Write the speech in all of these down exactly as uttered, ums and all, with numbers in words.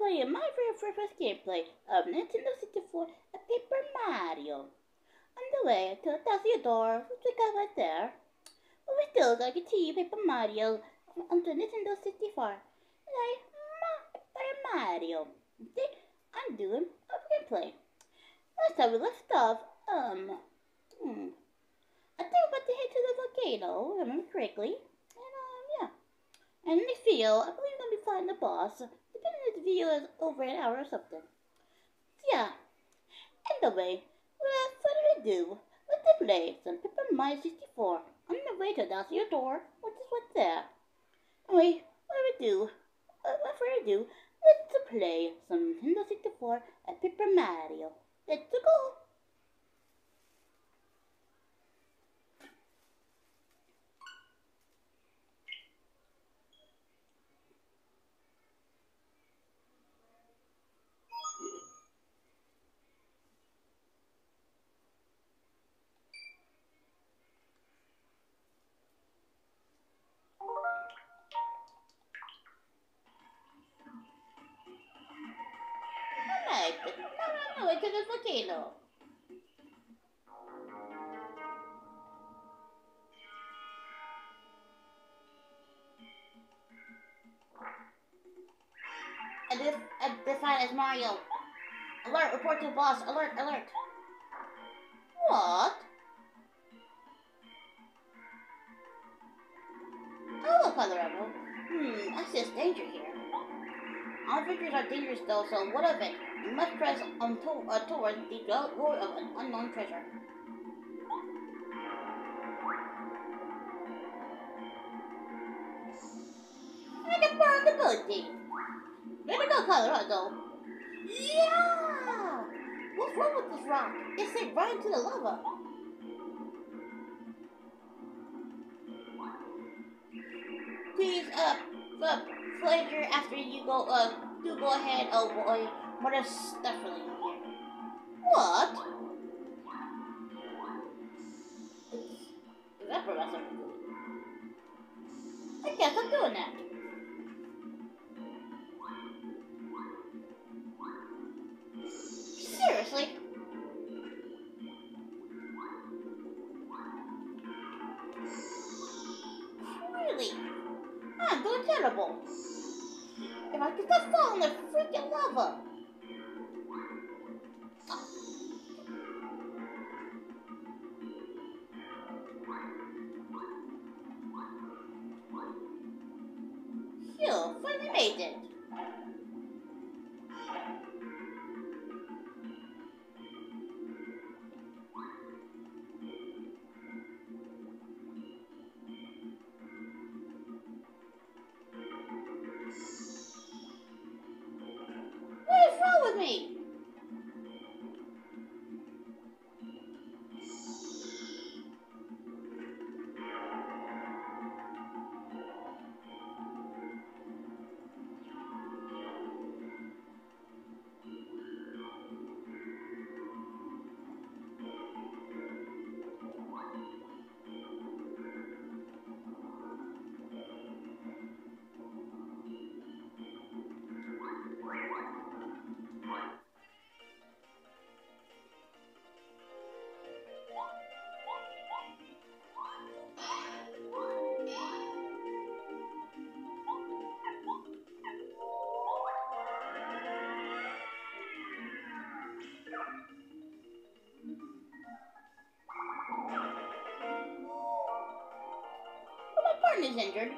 playing my very first gameplay of Nintendo sixty-four, a Paper Mario. On the way to the Theodore, which we got right there. But we still gotta continue Paper Mario on the Nintendo sixty-four. Like, Paper Mario. Okay, I'm doing a gameplay. Last time we left off, um, hmm, I think we're about to head to the volcano, if I remember correctly. And, um, yeah. And in the video, I believe we're gonna be fighting the boss. Depending if the video is over an hour or something. So, yeah. Anyway, without further ado, let's play some Paper Mario sixty-four on the way to the your door, which is what's there. Anyway, without ado, without further ado, let's play some Nintendo sixty-four at Paper Mario. Let's go! Alright, no, no, no, it's to the volcano. And this, and define as Mario. Alert, report to the boss. Alert, alert. What? Oh, Father Rebel. Hmm, I sense danger here. All victories are dangerous though, so what of it? You must press on to uh, toward the door of an unknown treasure. I can burn the ability. Here we go, Colorado. Yeah! What's wrong with this rock? It sank right into the lava. Please, uh, uh, pleasure after you go, uh, do go ahead. Oh boy, what is stuff really here? What? Is that Professor? I guess I'm doing that. Seriously? Really? I'm doing terrible. If I could just fall in the freaking lava. Oh. Phew, finally made it. What is wrong with me? My partner's injured.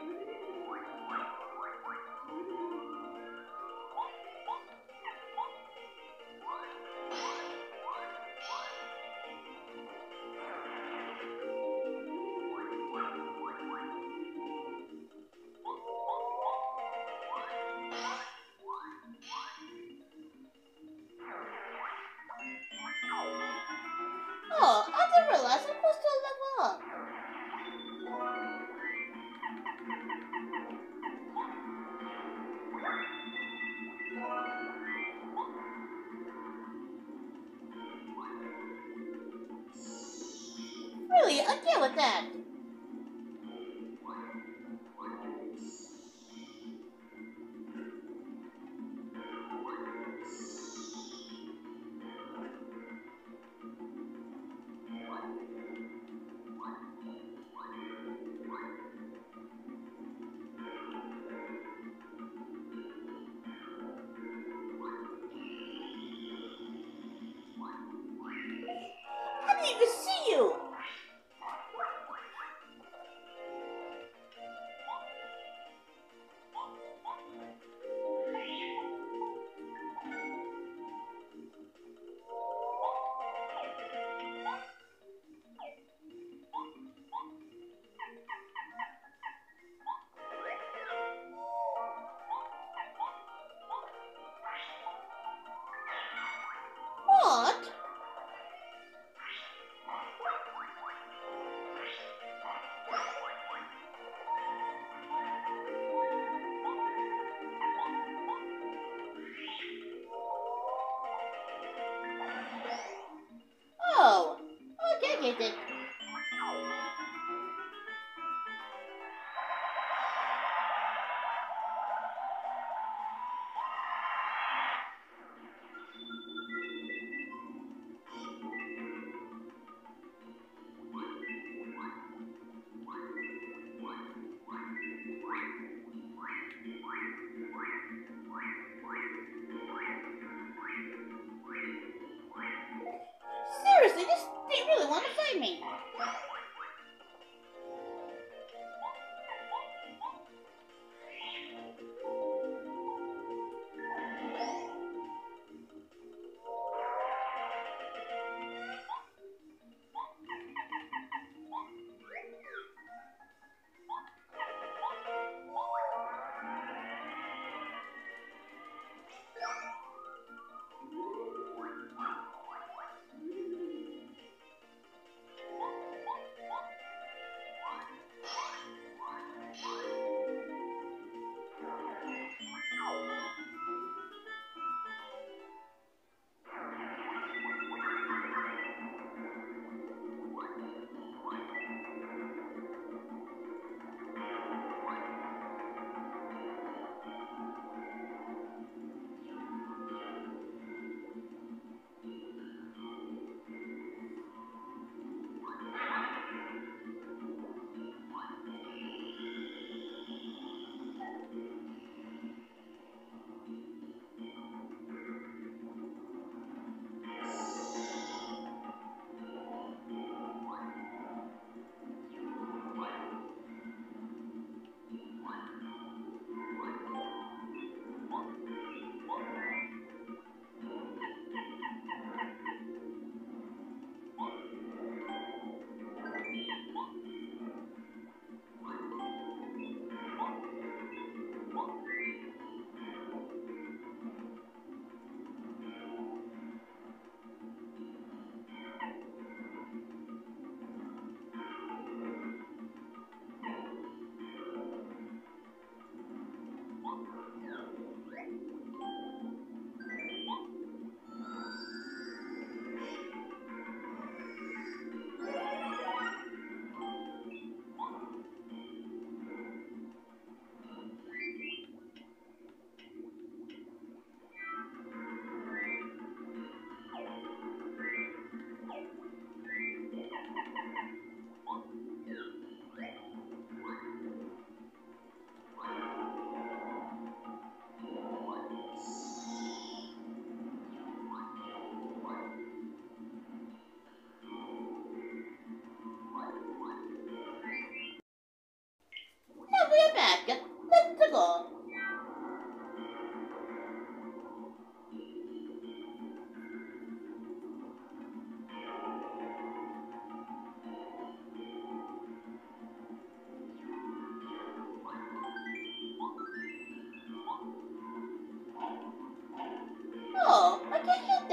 Oh, I didn't realize I'm supposed to level up. Really, I deal with that.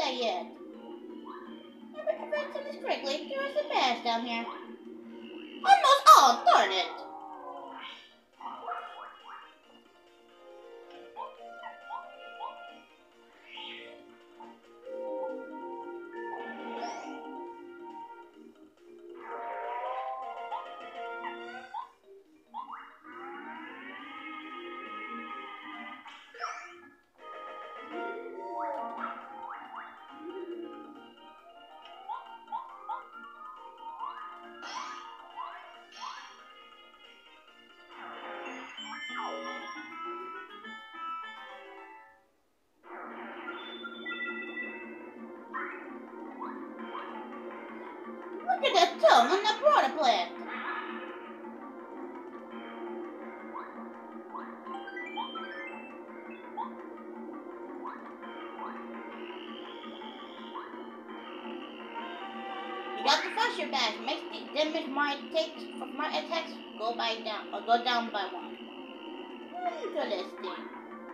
that yet. If I understand this correctly, there is a badge down here. Almost. Oh, darn it. Look at that tongue on that water plant. You got the flasher badge. Makes the damage my takes my attacks go by down or go down by one. Interesting.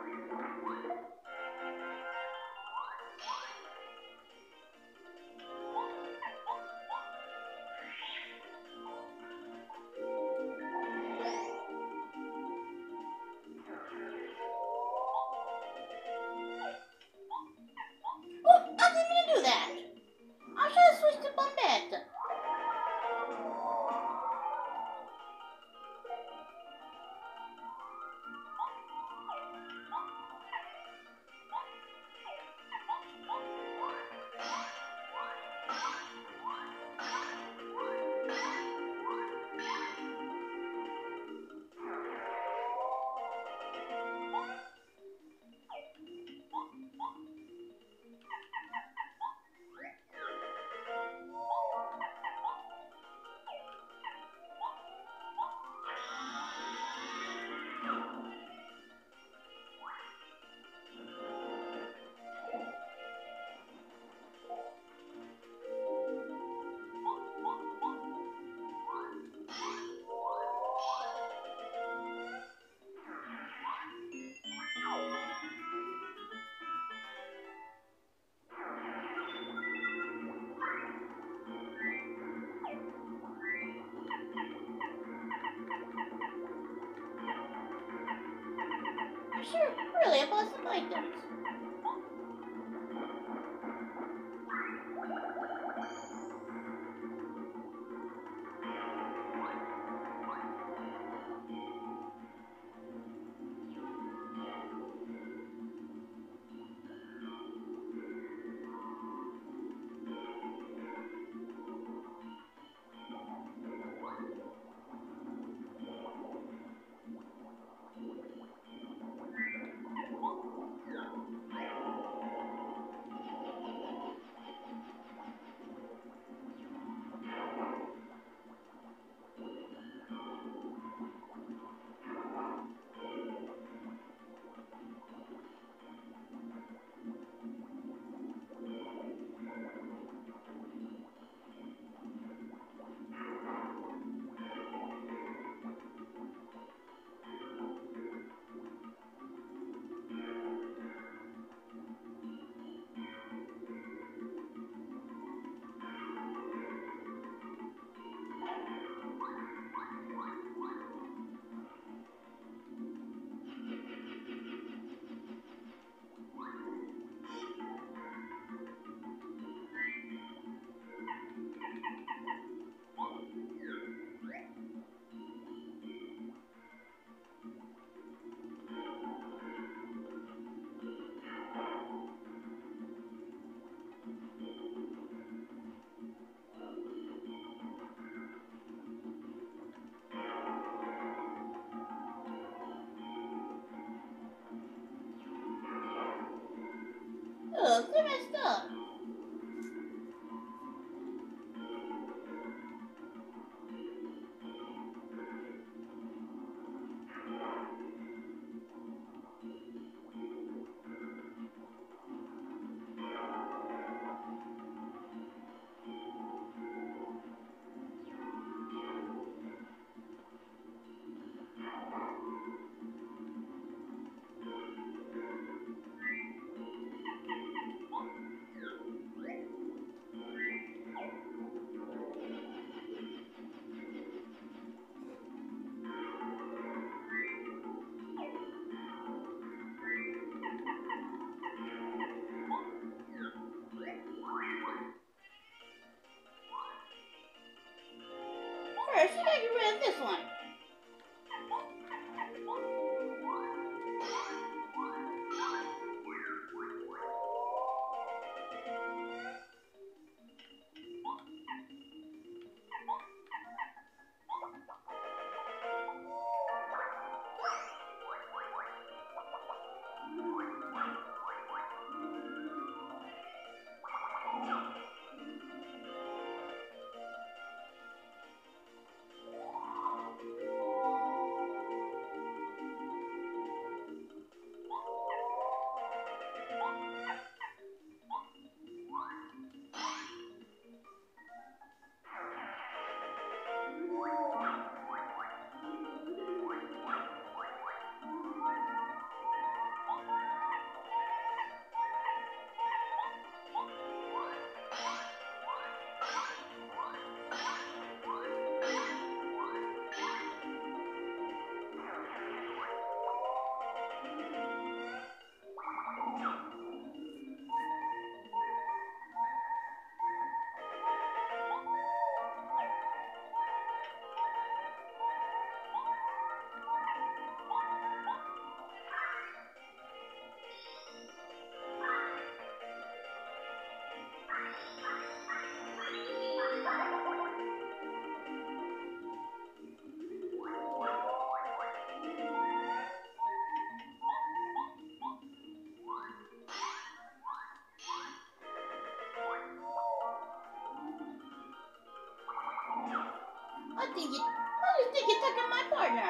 Oh, I didn't mean to do that. I should have switched to Bombette. Sure, really, I bought some items. Ugh, they messed up. first, we gotta get rid of this one. I think you, I just think you're taking my partner.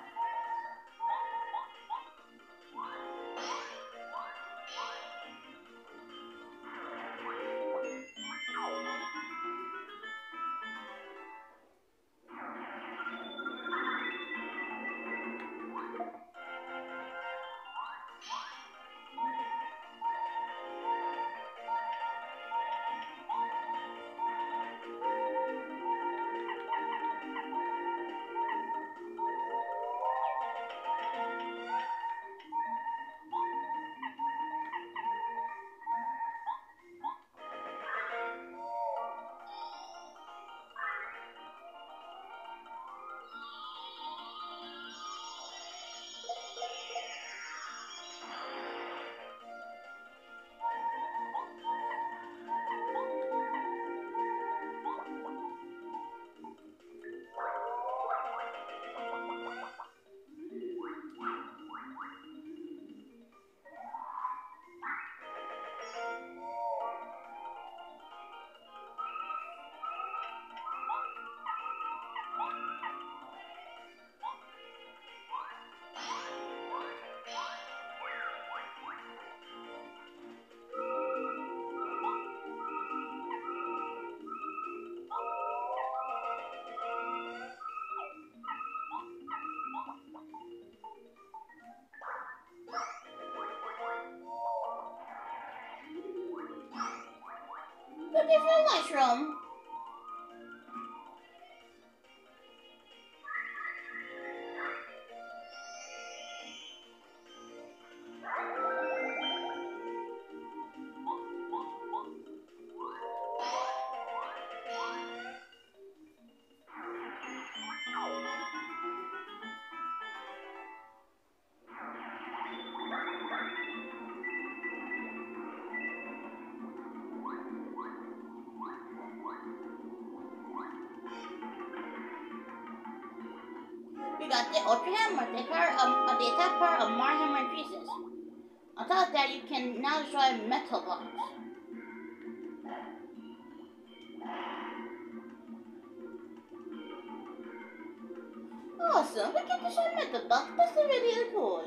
Look at the mushroom. We got the Ultra Hammer, the, power of, uh, the attack power of Mar Hammer increases. On top of that, you can now destroy metal blocks. Awesome, we can destroy metal blocks. That's really cool.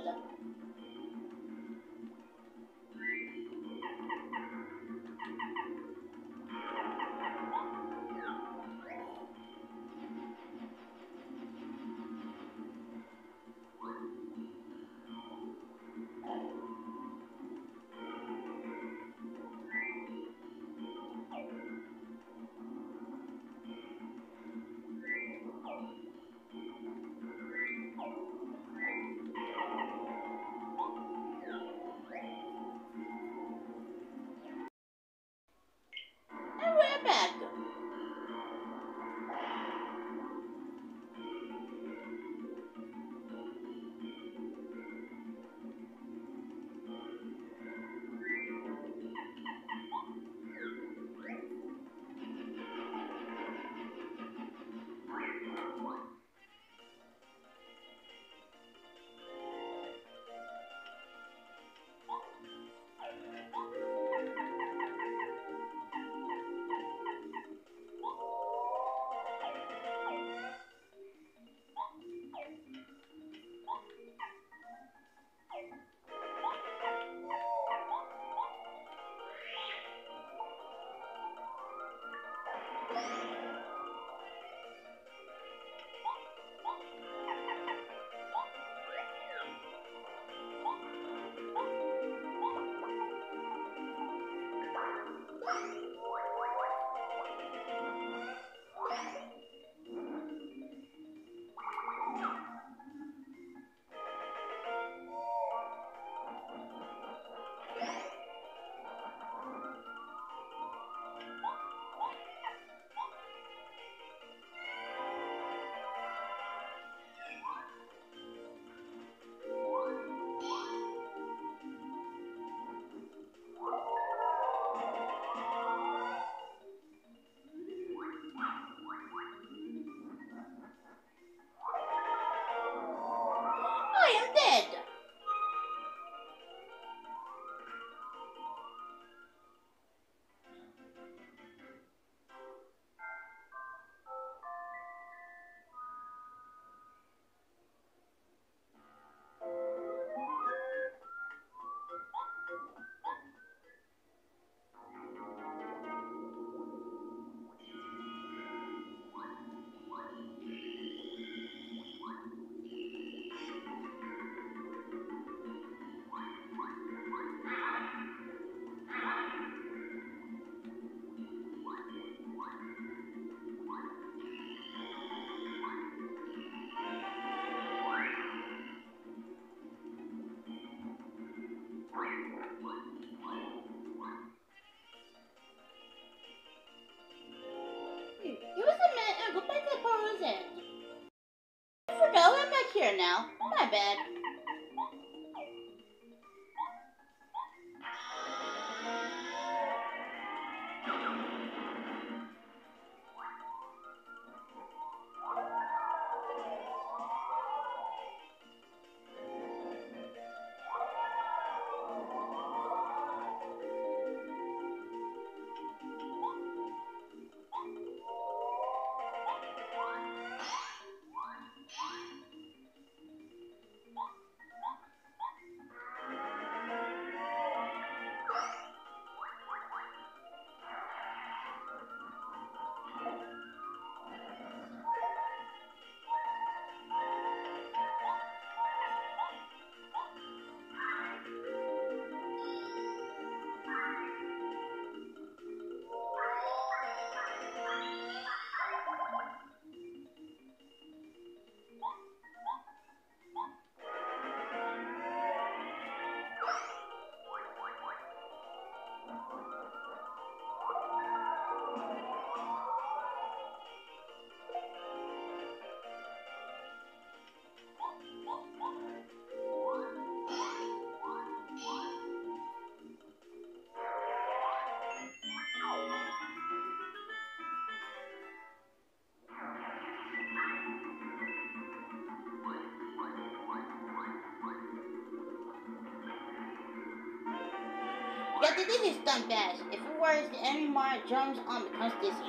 I am dead. Give us a minute and go back to the portal's end. I forgot I'm back here now. My bad. Yeah, this is done fast. If it wears any more drums on becomes dizzy.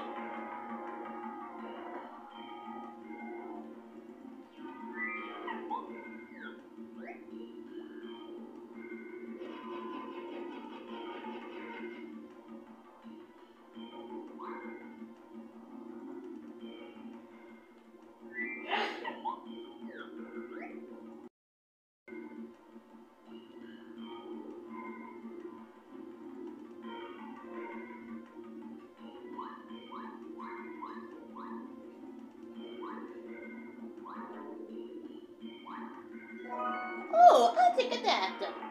Oh, I'll take a that.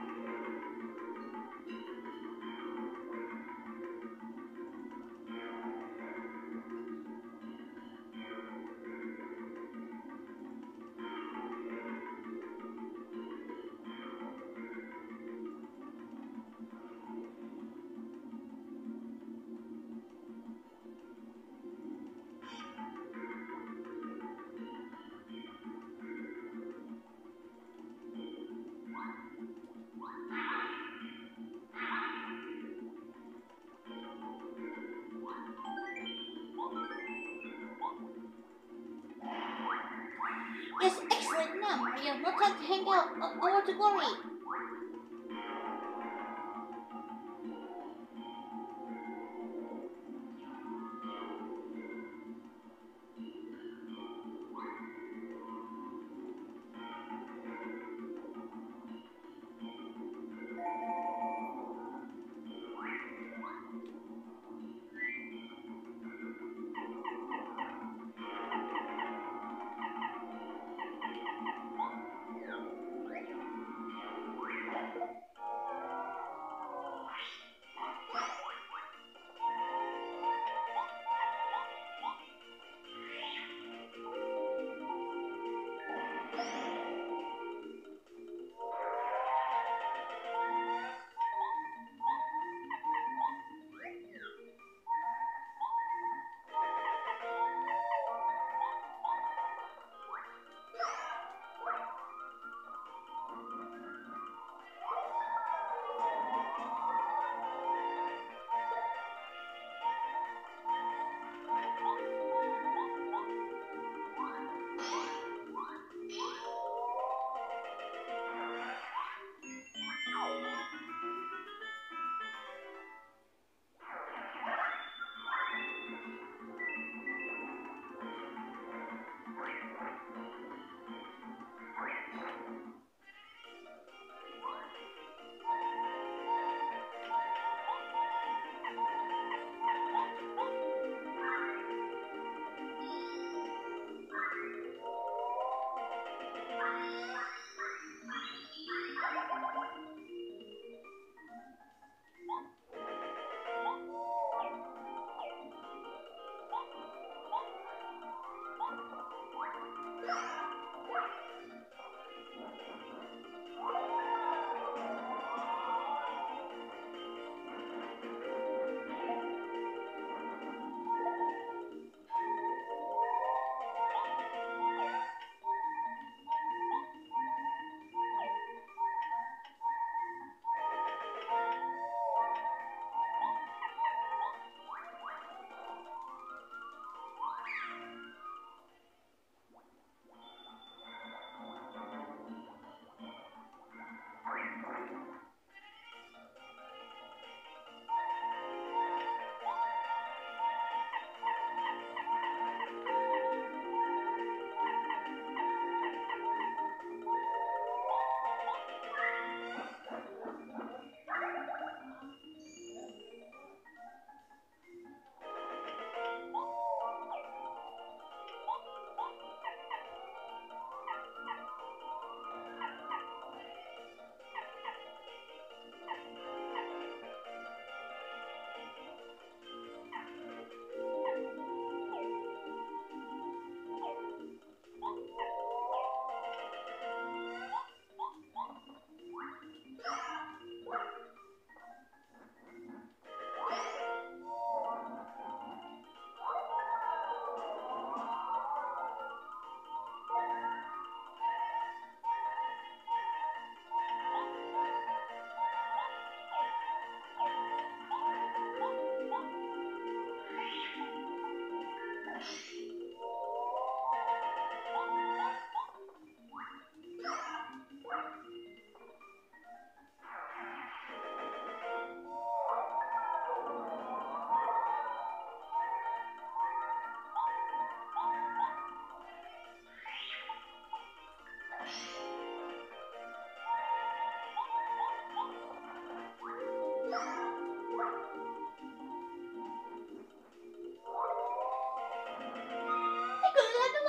Yes, excellent. Now, Mario, no time to hang out. I, I want to glory.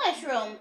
mushroom.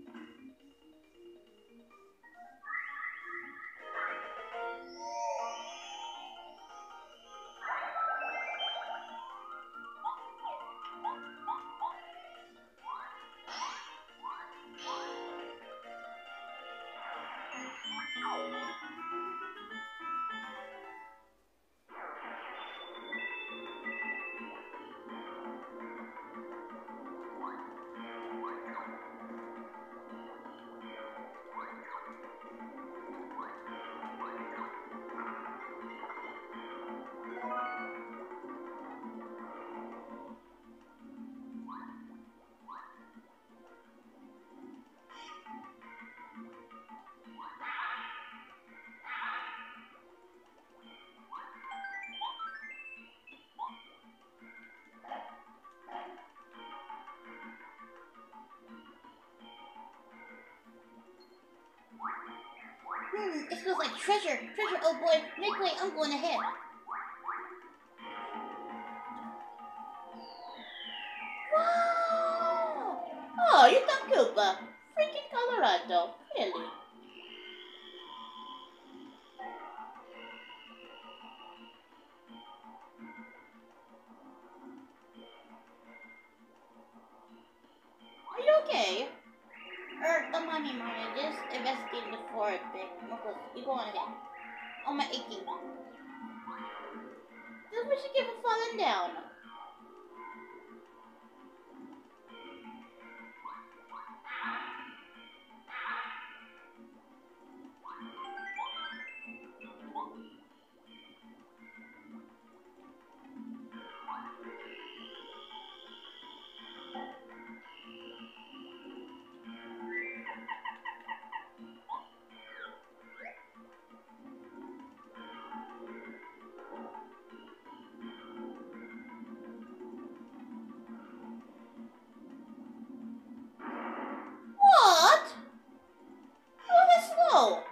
Hmm, it feels like treasure. Treasure, oh boy. Make way, I'm going ahead. Wow! Oh, you thought Koopa. Freaking Colorado. Really? Are you okay? Or, don't mind me, Mommy. Just investigating the floor a bit. You go on ahead. Oh, my aching. Just wish you keep from falling down. What? Oh, that's slow.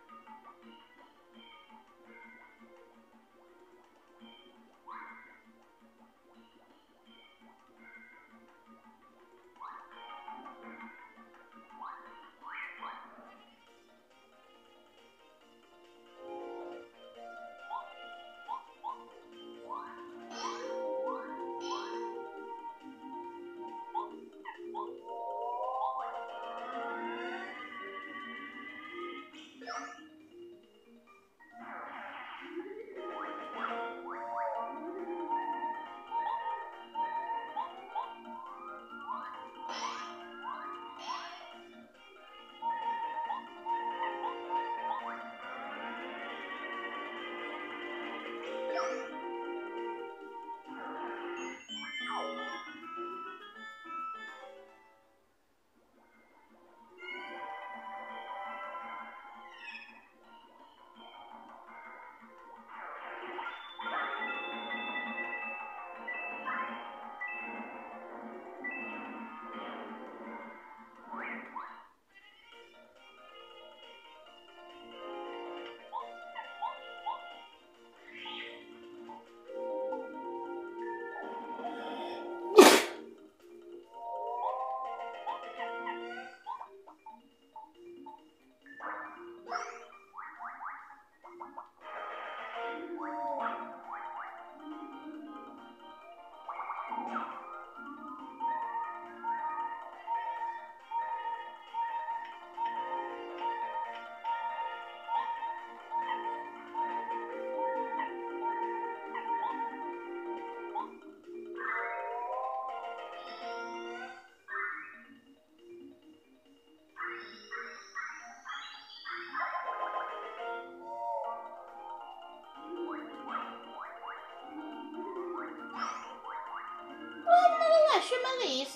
Please.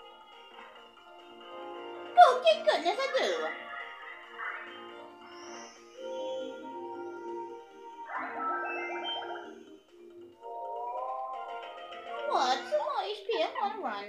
Oh, thank goodness I do. What? Some more H P. I want to run.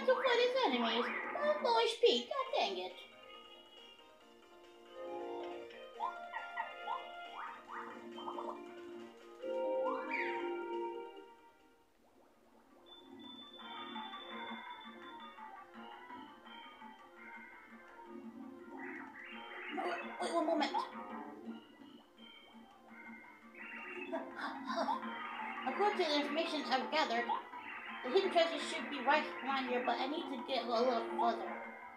to fight his enemies. I'm low H P, god dang it. Wait one moment. According to the information I've gathered, the hidden treasure should be right around here, but I need to get a little further.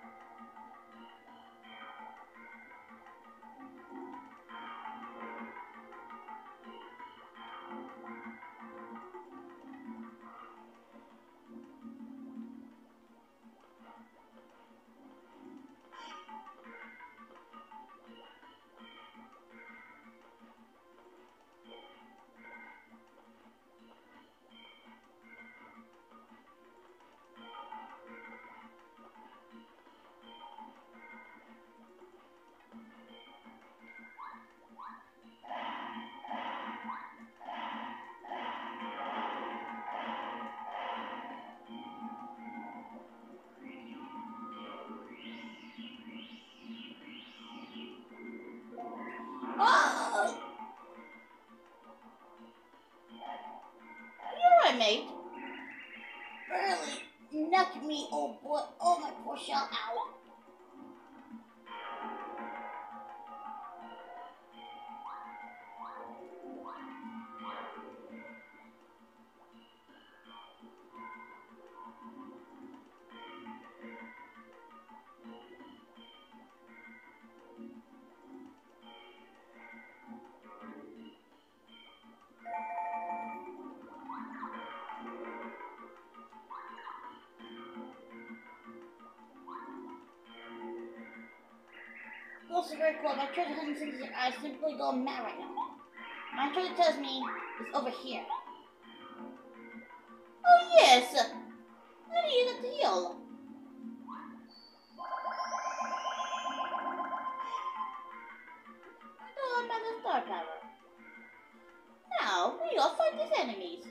Oh! You're right, mate. Barely knocked me, oh boy, oh my poor shell out. Close very close. My treasure hunting senses are simply going mad right now. My treasure tells me it's over here. Oh yes! I need it to heal. Oh, I'm at the star tower. Now, we all fight these enemies.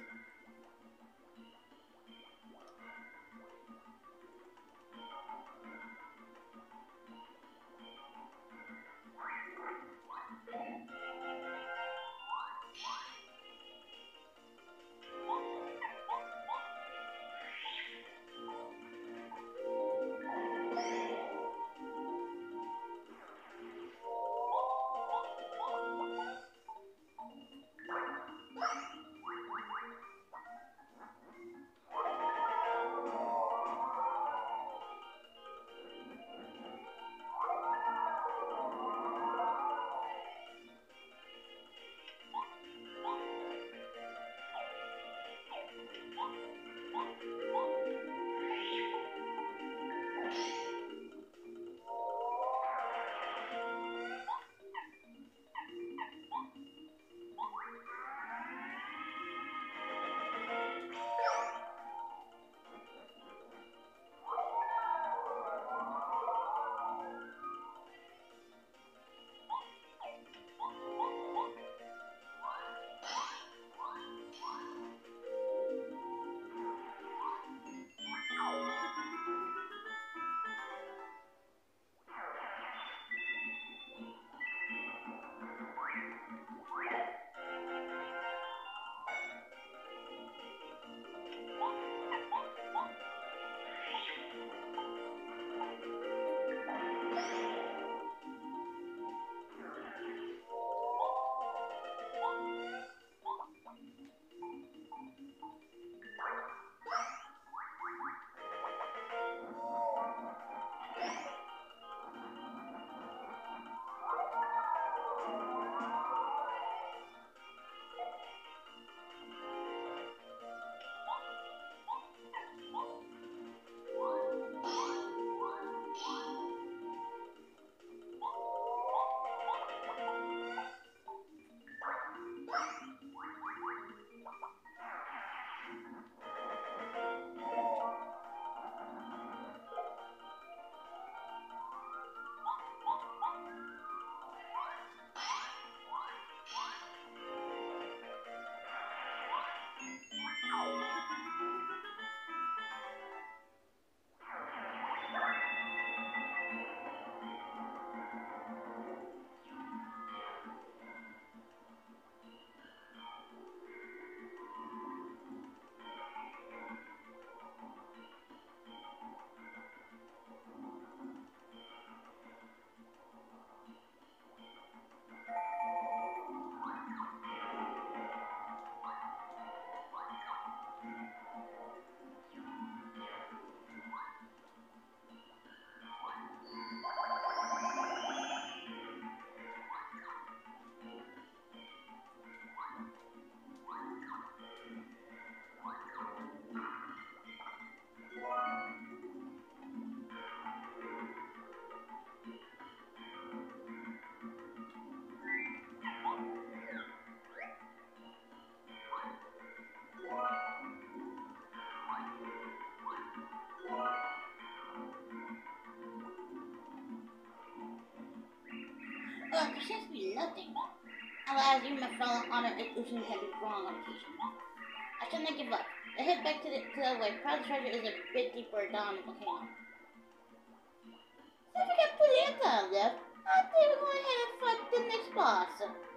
Ugh, there seems to be nothing. Alas, even my fellow honor illusion can be wrong on occasion. I should not give up. I head back to the, to the way. Proud treasure is a bit deeper down in the volcano. Since we got plenty of time left, I think we're going ahead and fight the next boss.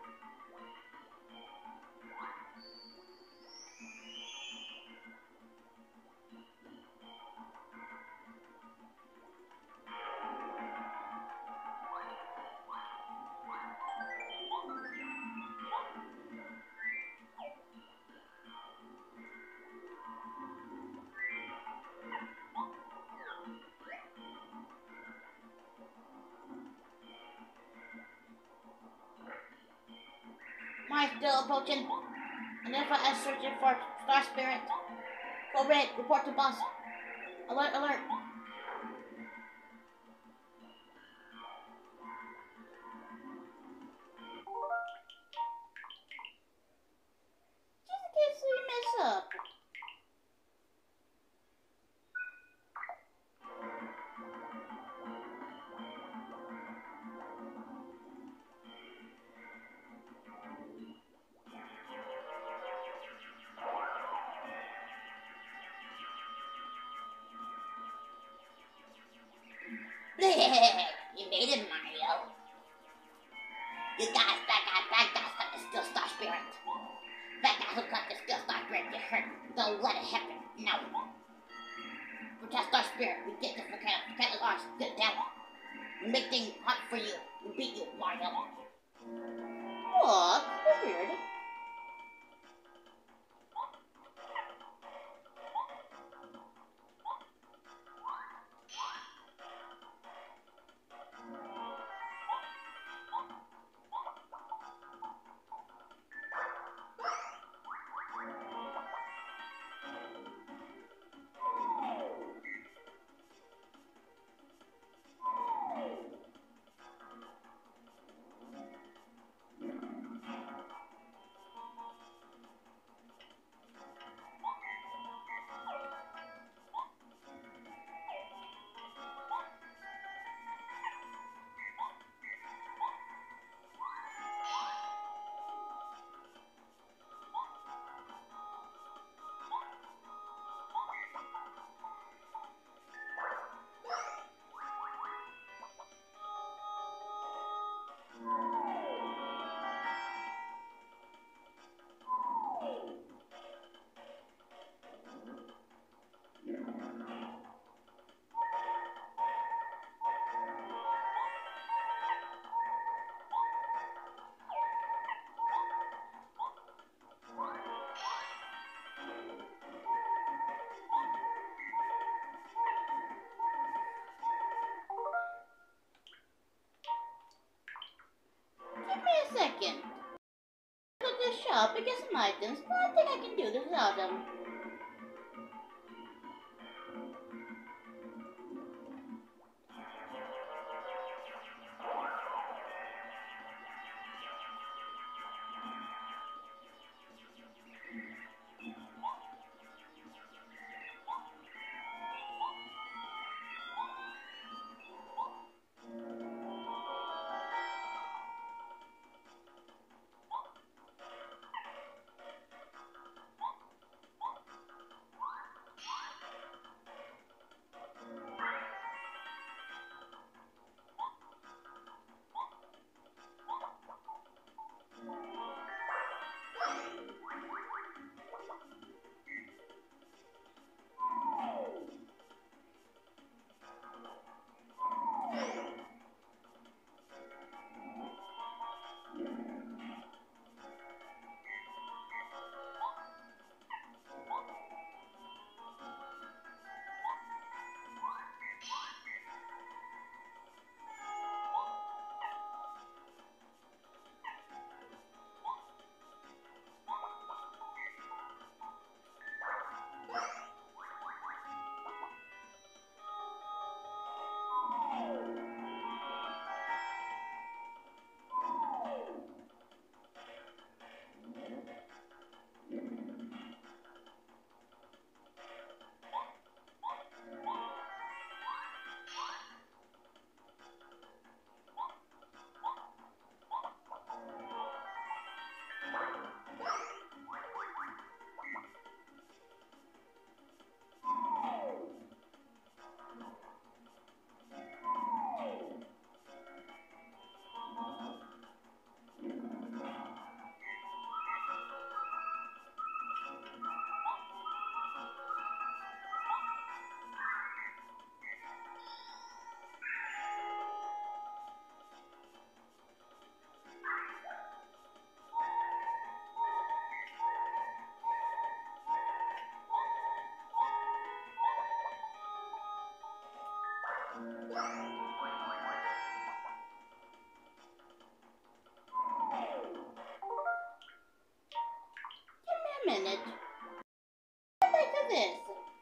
Mine still approaching. Identify as searching for Star Spirit. Go red, report to boss. Alert, alert. Just in case we mess up. You made it, Mario. You guys, that guy, that guy's got the still Star Spirit. That guy who got the still Star Spirit get hurt. Don't let it happen. No. Protect Star Spirit. We get this volcano. Volcano's ours. Get down. We make things hot for you. We beat you, Mario. What? That's weird. Give me a second. Go to the shop and get some items, but I think I can do this without them. Give me a minute. Go back to this.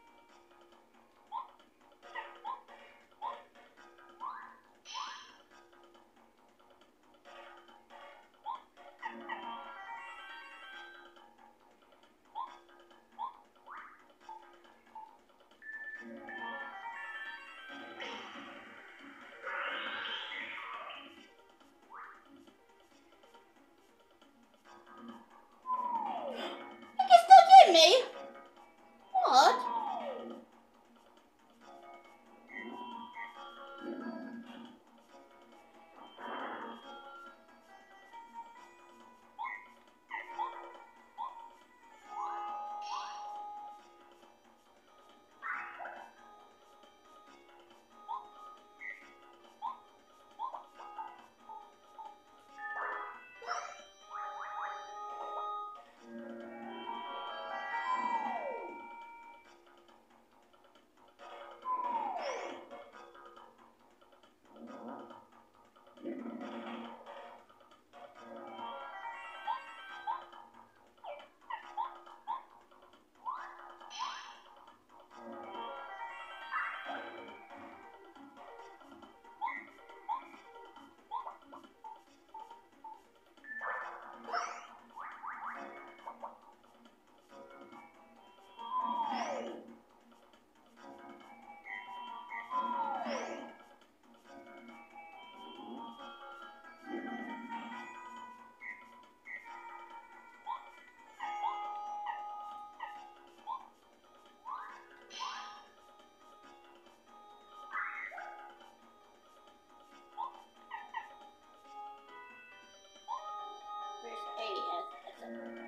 You can still hear me. What? Where's A? That's a...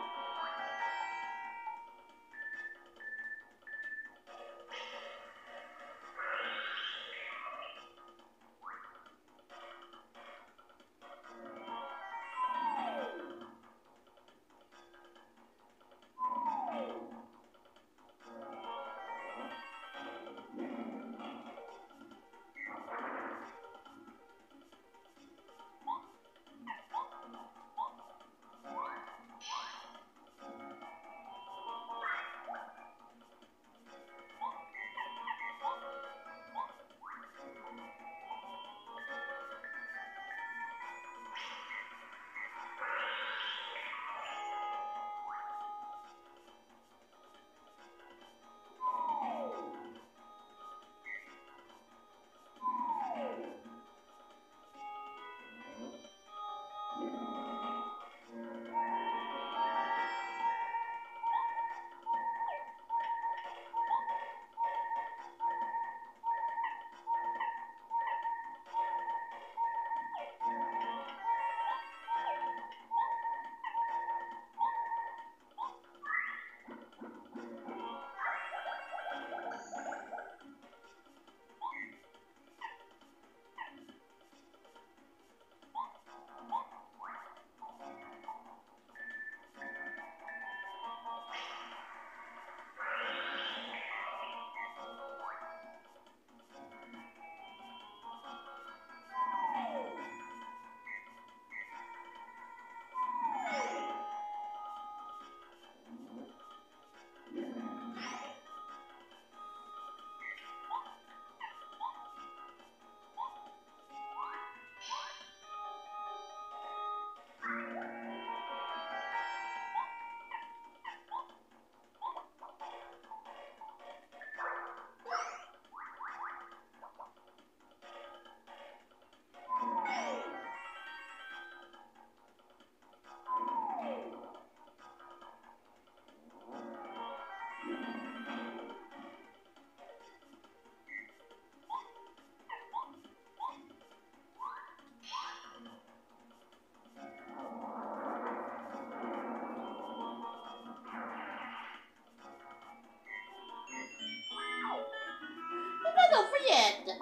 Don't forget.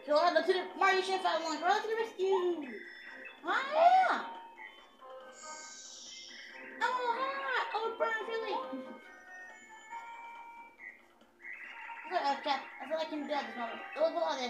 Girl, to the Mario Chef I want. Girl, to the rescue. Ah, yeah. Oh, hot. Oh, it burns really. Okay, I feel like I can do that this moment. Look at all this.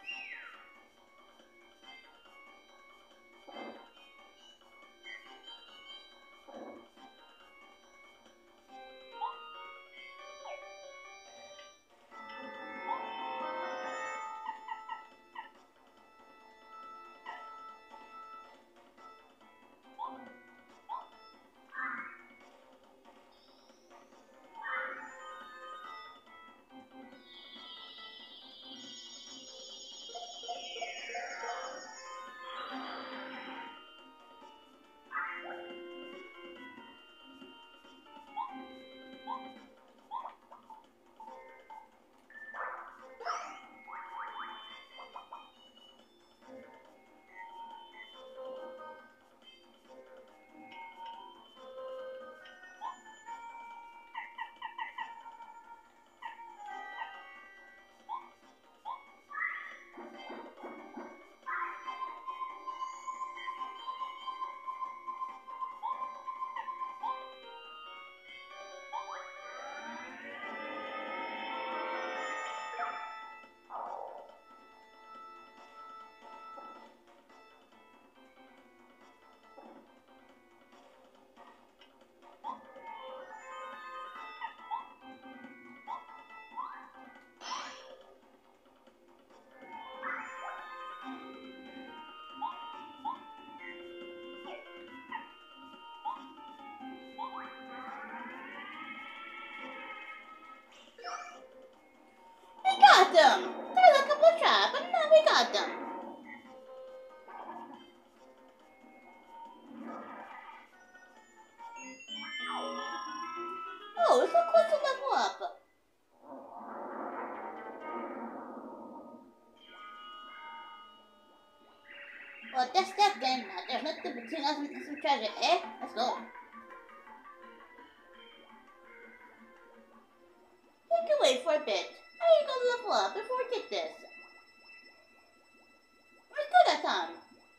We got them. There was a couple of traps, but now we got them. Oh, it's so close to level up. Well, that's that then. There's nothing between us and some treasure, eh? Let's go. We can wait for a bit. I need to go level up before we get this. We still got time.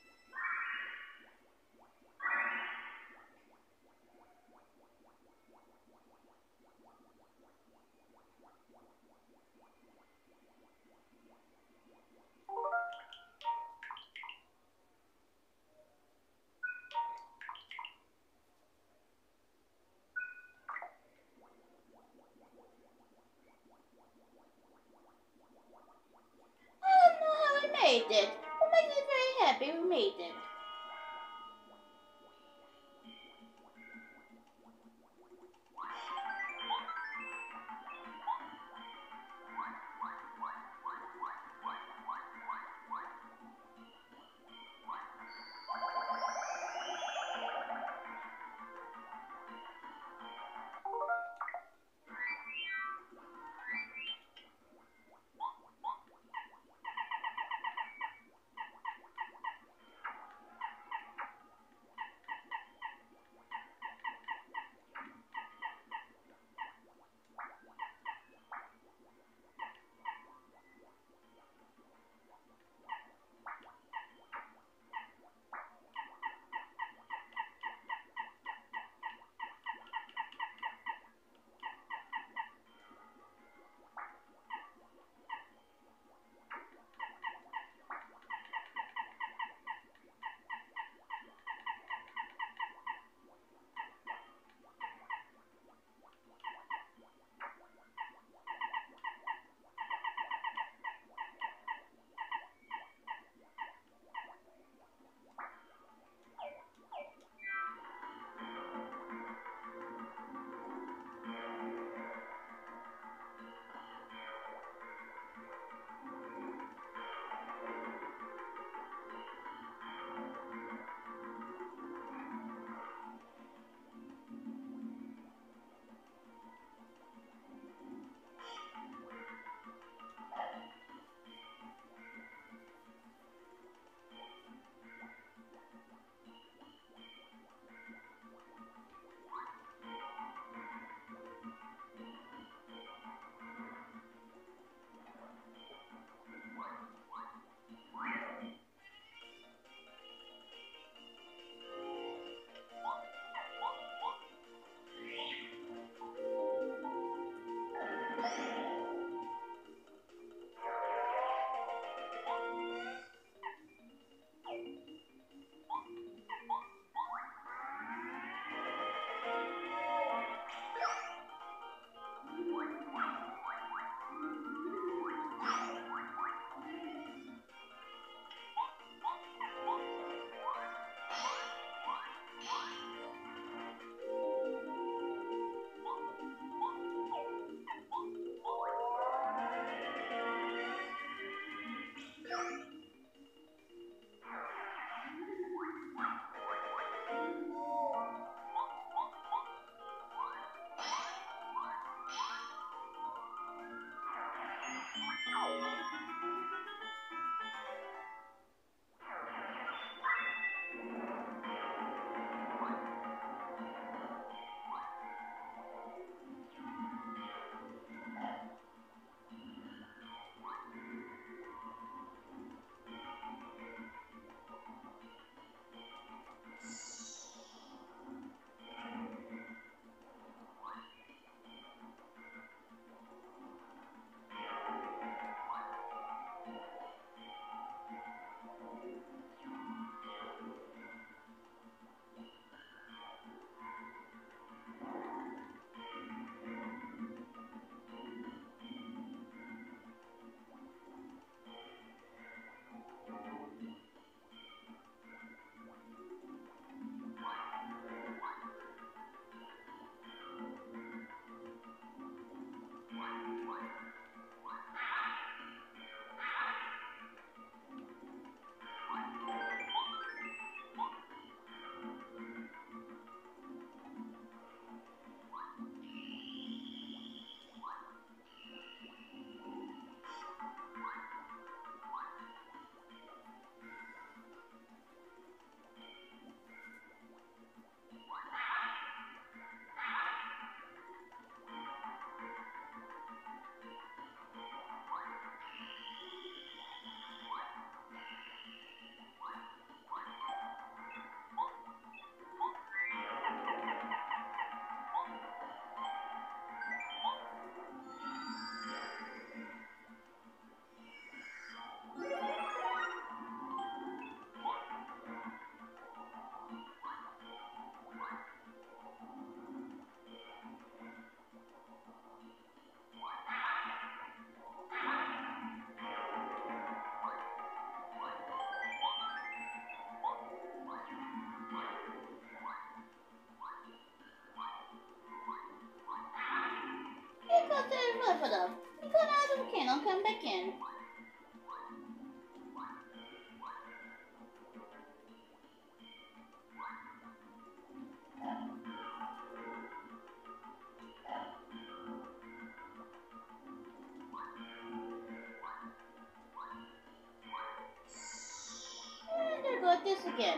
I don't know how we made it, but makes me very happy we made it. enough enough. We go out of the can, I'll come back in. And there goes this again.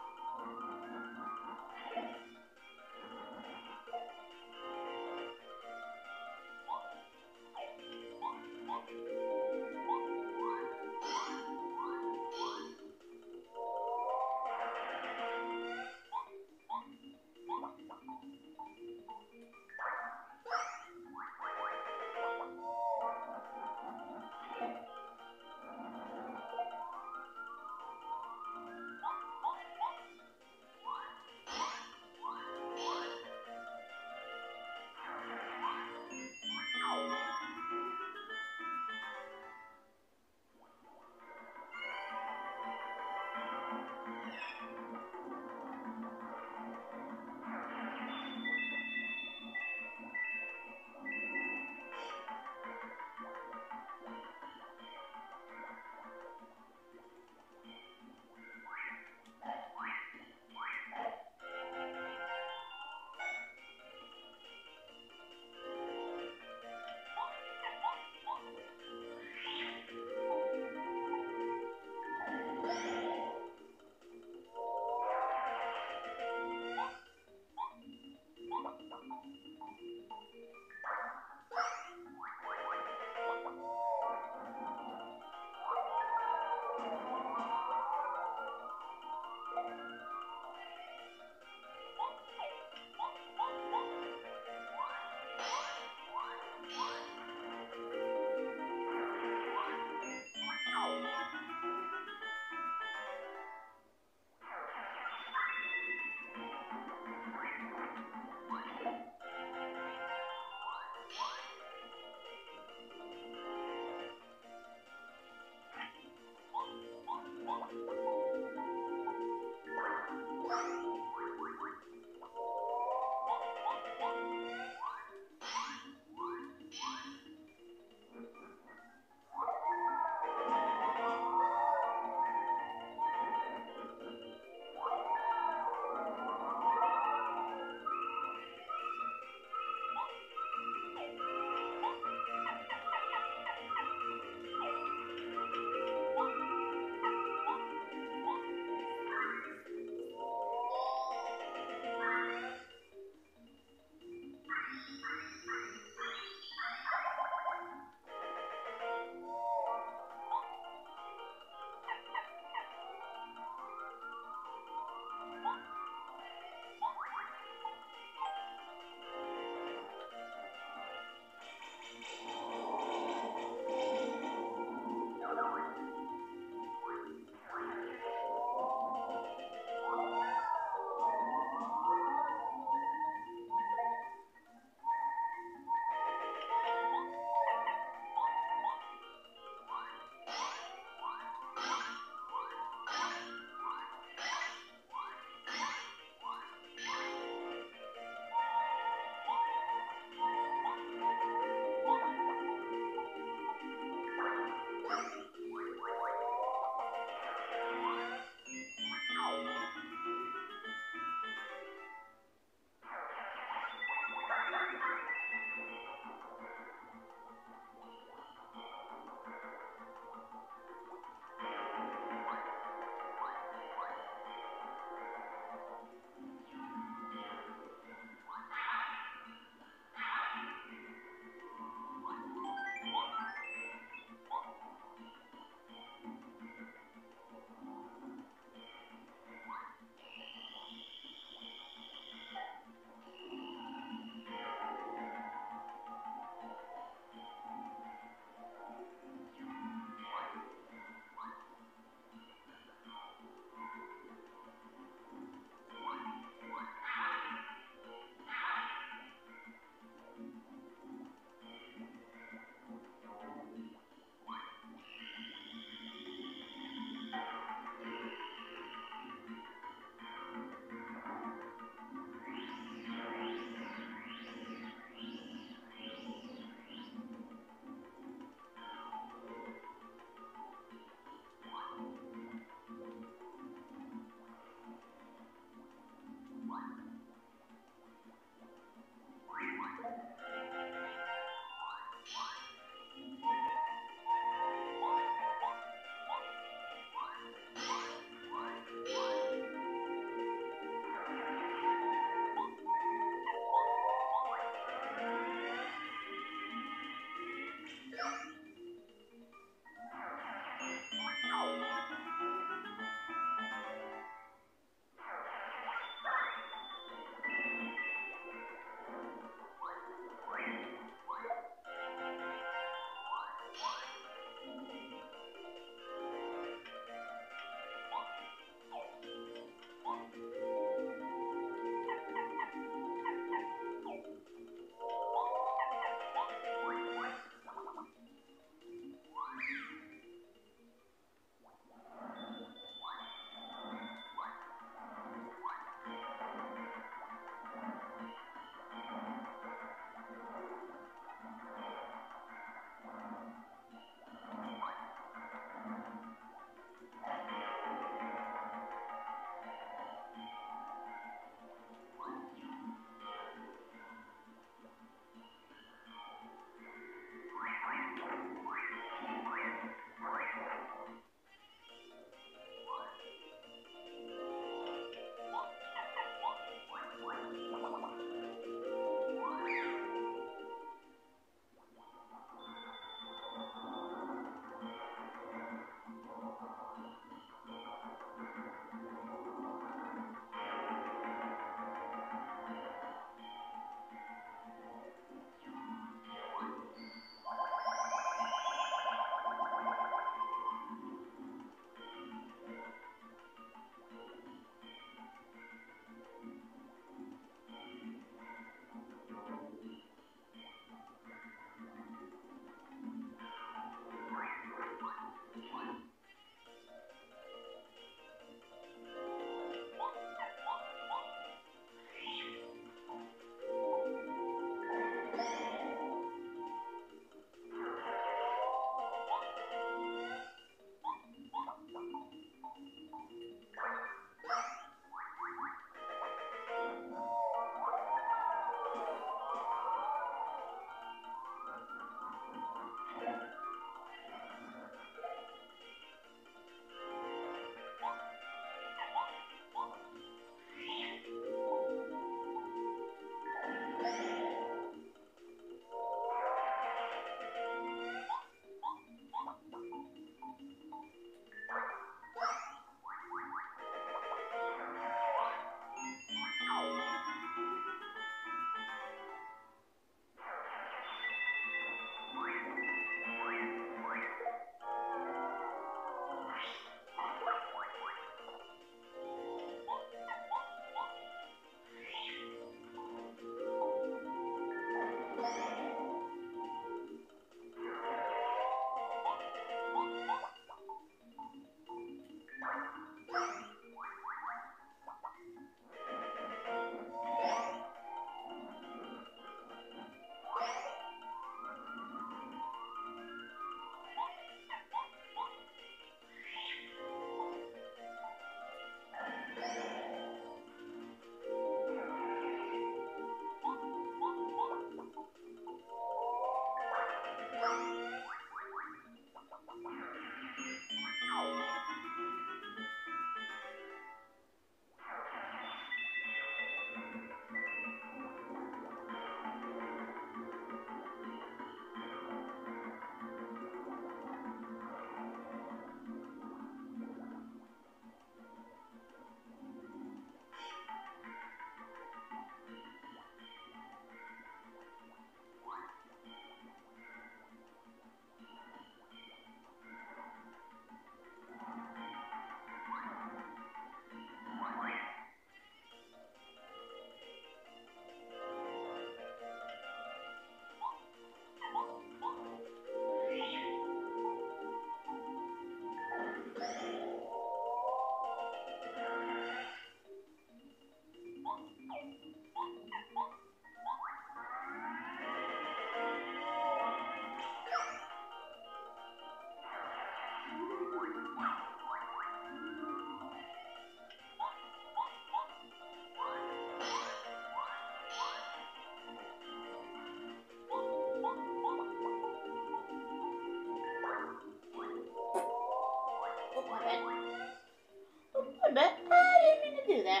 My bad. Oh, my bad. I didn't mean to do that.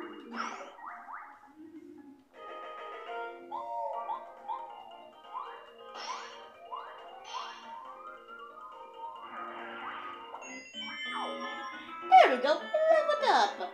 There we go. It leveled up.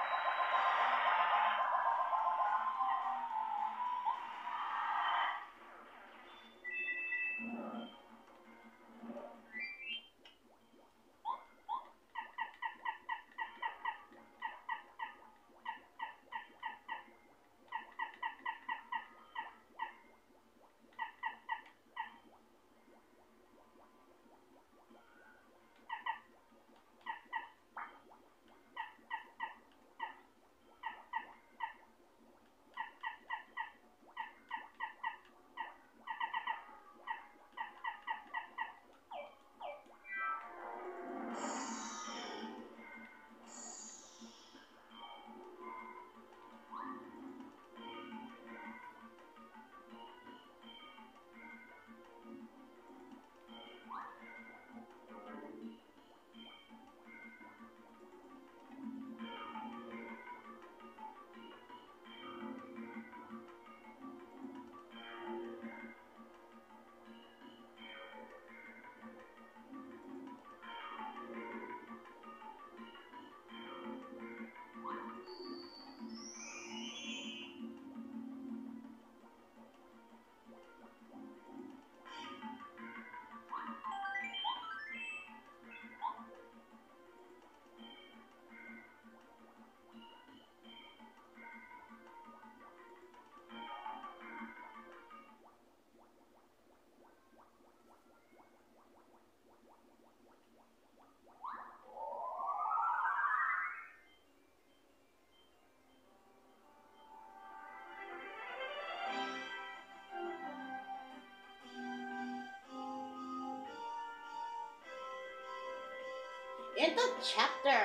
In the chapter,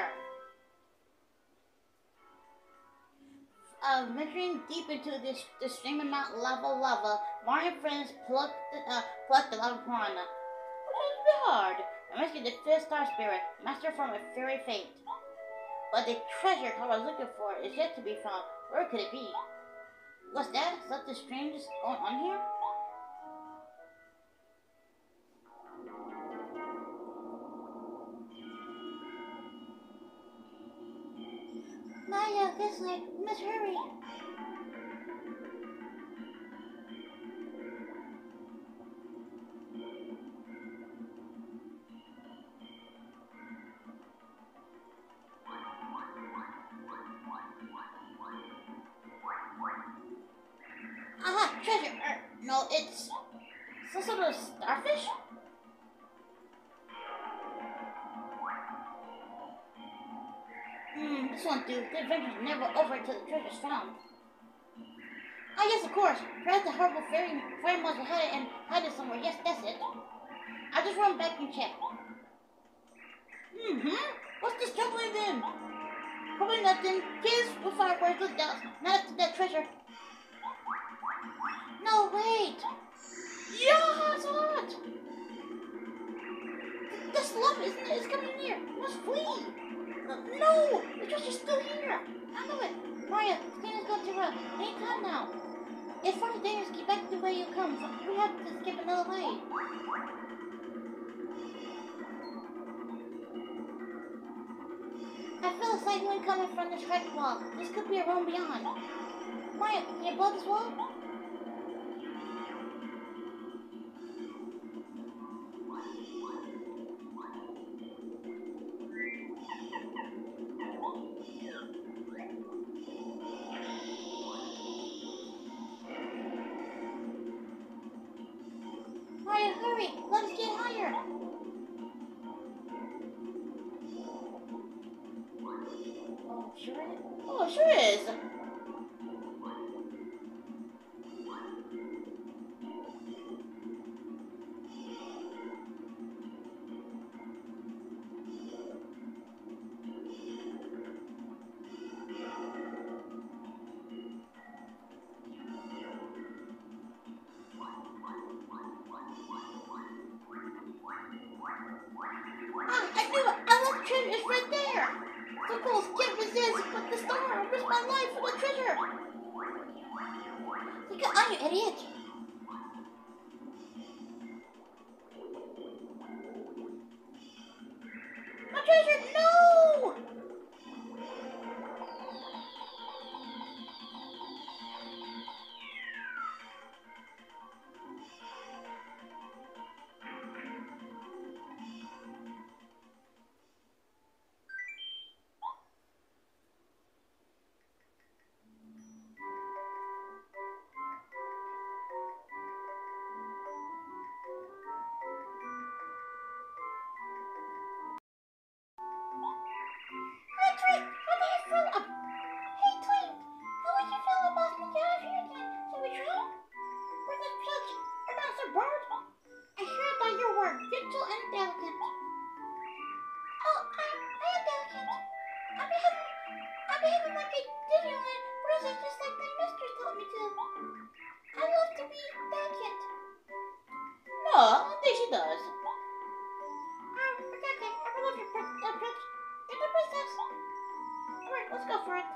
uh, venturing deep into this the stream of Mount.Lavalava, Mario and friends plucked the, uh, plucked the lava piranha, which was a bit hard, and rescued the fifth star spirit, master from a fairy fate. But the treasure I was looking for is yet to be found. Where could it be? What's that? Is that the strange going on here? Maya, this way. We must hurry. Aha, treasure. Er, no, it's some sort of starfish? Hmm, this won't do. The adventure's never over until the treasure's found. Ah, yes, of course. Perhaps the horrible fairy, fairy monster had it and hide it somewhere. Yes, that's it. I'll just run back and check. Mm-hmm. What's this troubling then? Probably nothing. Kids with fireworks, look down. Not after that treasure. No, wait. Yeah, it's hot. The slump is, is coming near. We must flee. No, the treasure's still here. I know it. Maria, the thing is going to run. Any time now. If far too dangerous, keep back the way you come. We have to skip another way. I feel a slight wind coming from this cracked wall. This could be a room beyond. Mario, can you blow this wall? Mario, hurry! Let us get higher! Oh, sure is. Oh, sure is! Ah, I knew it! I love Take it on, you idiot! My treasure, no! Twink, how do you feel? Uh, hey, Twink, how would you feel about me down here again? Shall we try? For this judge, announce a bird? I heard that you were gentle and delicate. Oh, I, I am delicate. I'm behaving, I'm behaving like I didn't want roses just like my mistress taught me to. I love to be delicate. No, I don't think she does. Um, okay, okay, I love your prin- uh, prince. You're the princess. Alright, let's go for it.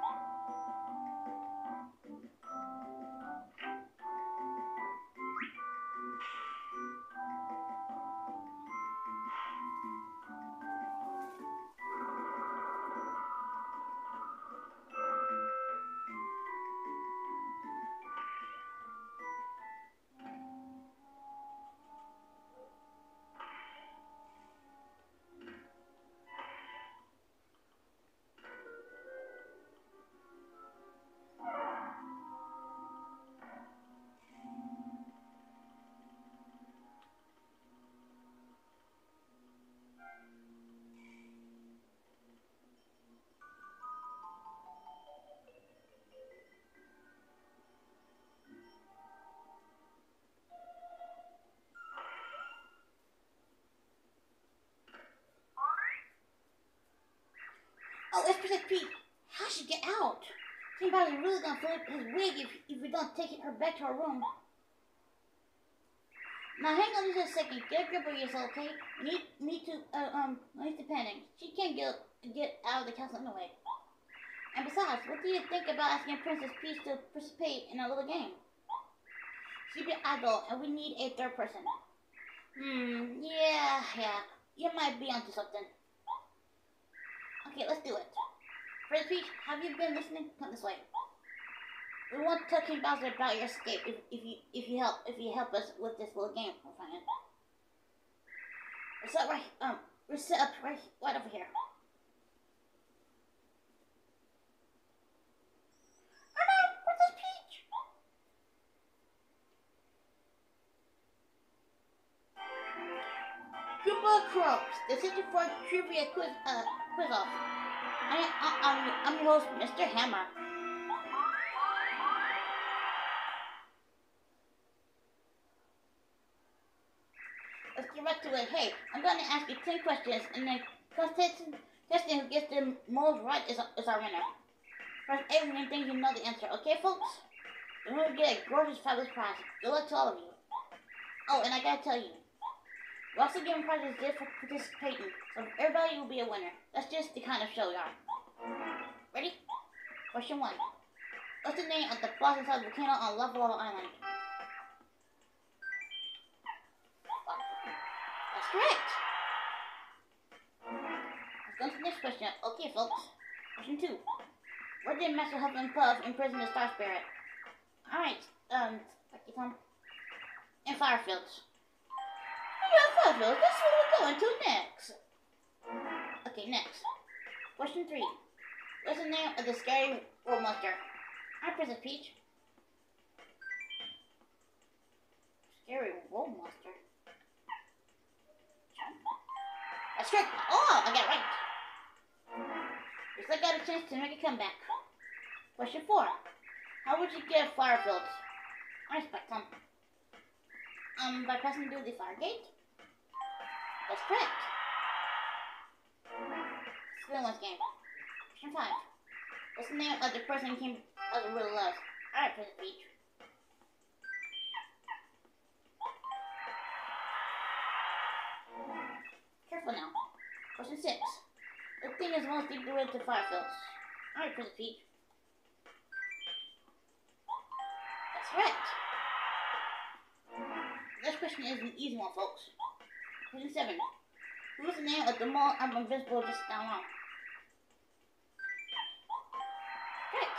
Oh, it's Princess Peach. How should she get out? Somebody's really gonna flip his wig if, if we don't take her back to her room. Now hang on just a second. Get a grip of yourself, okay? Need need to uh, um need to panic. She can't get get out of the castle anyway. And besides, what do you think about asking Princess Peach to participate in a little game? She's an adult, and we need a third person. Hmm. Yeah. Yeah. You might be onto something. Okay, let's do it. Princess Peach, have you been listening? Come this way. We want to talk to you about about your escape. If, if you if you help if you help us with this little game we're playing. We're set right um we're set up right right over here. Oh no, Princess Peach! Group of Croaks, the sixty-fourth trivia quiz uh quiz off. I, I, I'm, I'm your host, Mister Hammer. Let's get right to it. Hey, I'm going to ask you ten questions, and the contestant who gets the most right is, is our winner. First, everyone thinks you know the answer. Okay, folks? Then we'll get a gorgeous, fabulous prize. Good luck to all of you. Oh, and I gotta tell you, we're also giving prizes just for participating, so everybody will be a winner. That's just the kind of show we are. Ready? Question one. What's the name of the blossom side volcano on Mt.Lavalava Island? That's correct. Let's go to the next question. Okay, folks. Question two. Where did Master Huff and Puff imprison the Star Spirit? Alright, um, okay, Tom. In Firefields. Yeah, Firefields. That's what we're going to next. Okay, next. Question three. What's the name of the scary world monster? Hi, Princess Peach. Scary world monster. That's correct. Oh, I got it right. You still got a chance to make a comeback. Question four. How would you get Firefields? I respect them. Um, by passing through the fire gate? That's correct. Still one's game. Question five. What's the name of the person who came as a really loves? Alright, Princess Peach. Careful now. Question six. What thing is most deeply rooted to Firefields? Alright, Princess Peach. That's correct. This question is an easy one, folks. Question seven. Who is the name of the mall I'm invisible just down on? Correct.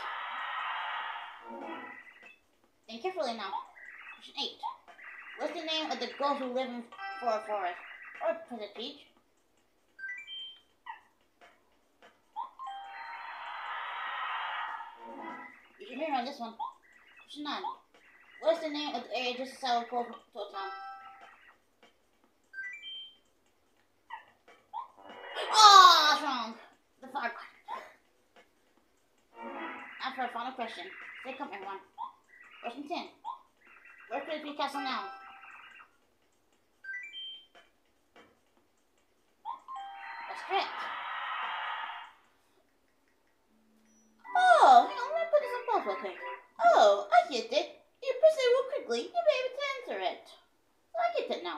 Think carefully now. Question eight. What's the name of the ghosts who live in for a forest? Or Princess Peach? You should remember on this one. Question nine. What's the name of the area just south of Cold Town? Oh, that's wrong. The fire garden. Now for a final question. Stay calm, everyone. Question ten. Where's Princess Peach Castle now? That's correct. Oh, hang on, let me put this on pause real quick. Oh, I get it. You press it real quickly, you'll be able to answer it. So I get it now.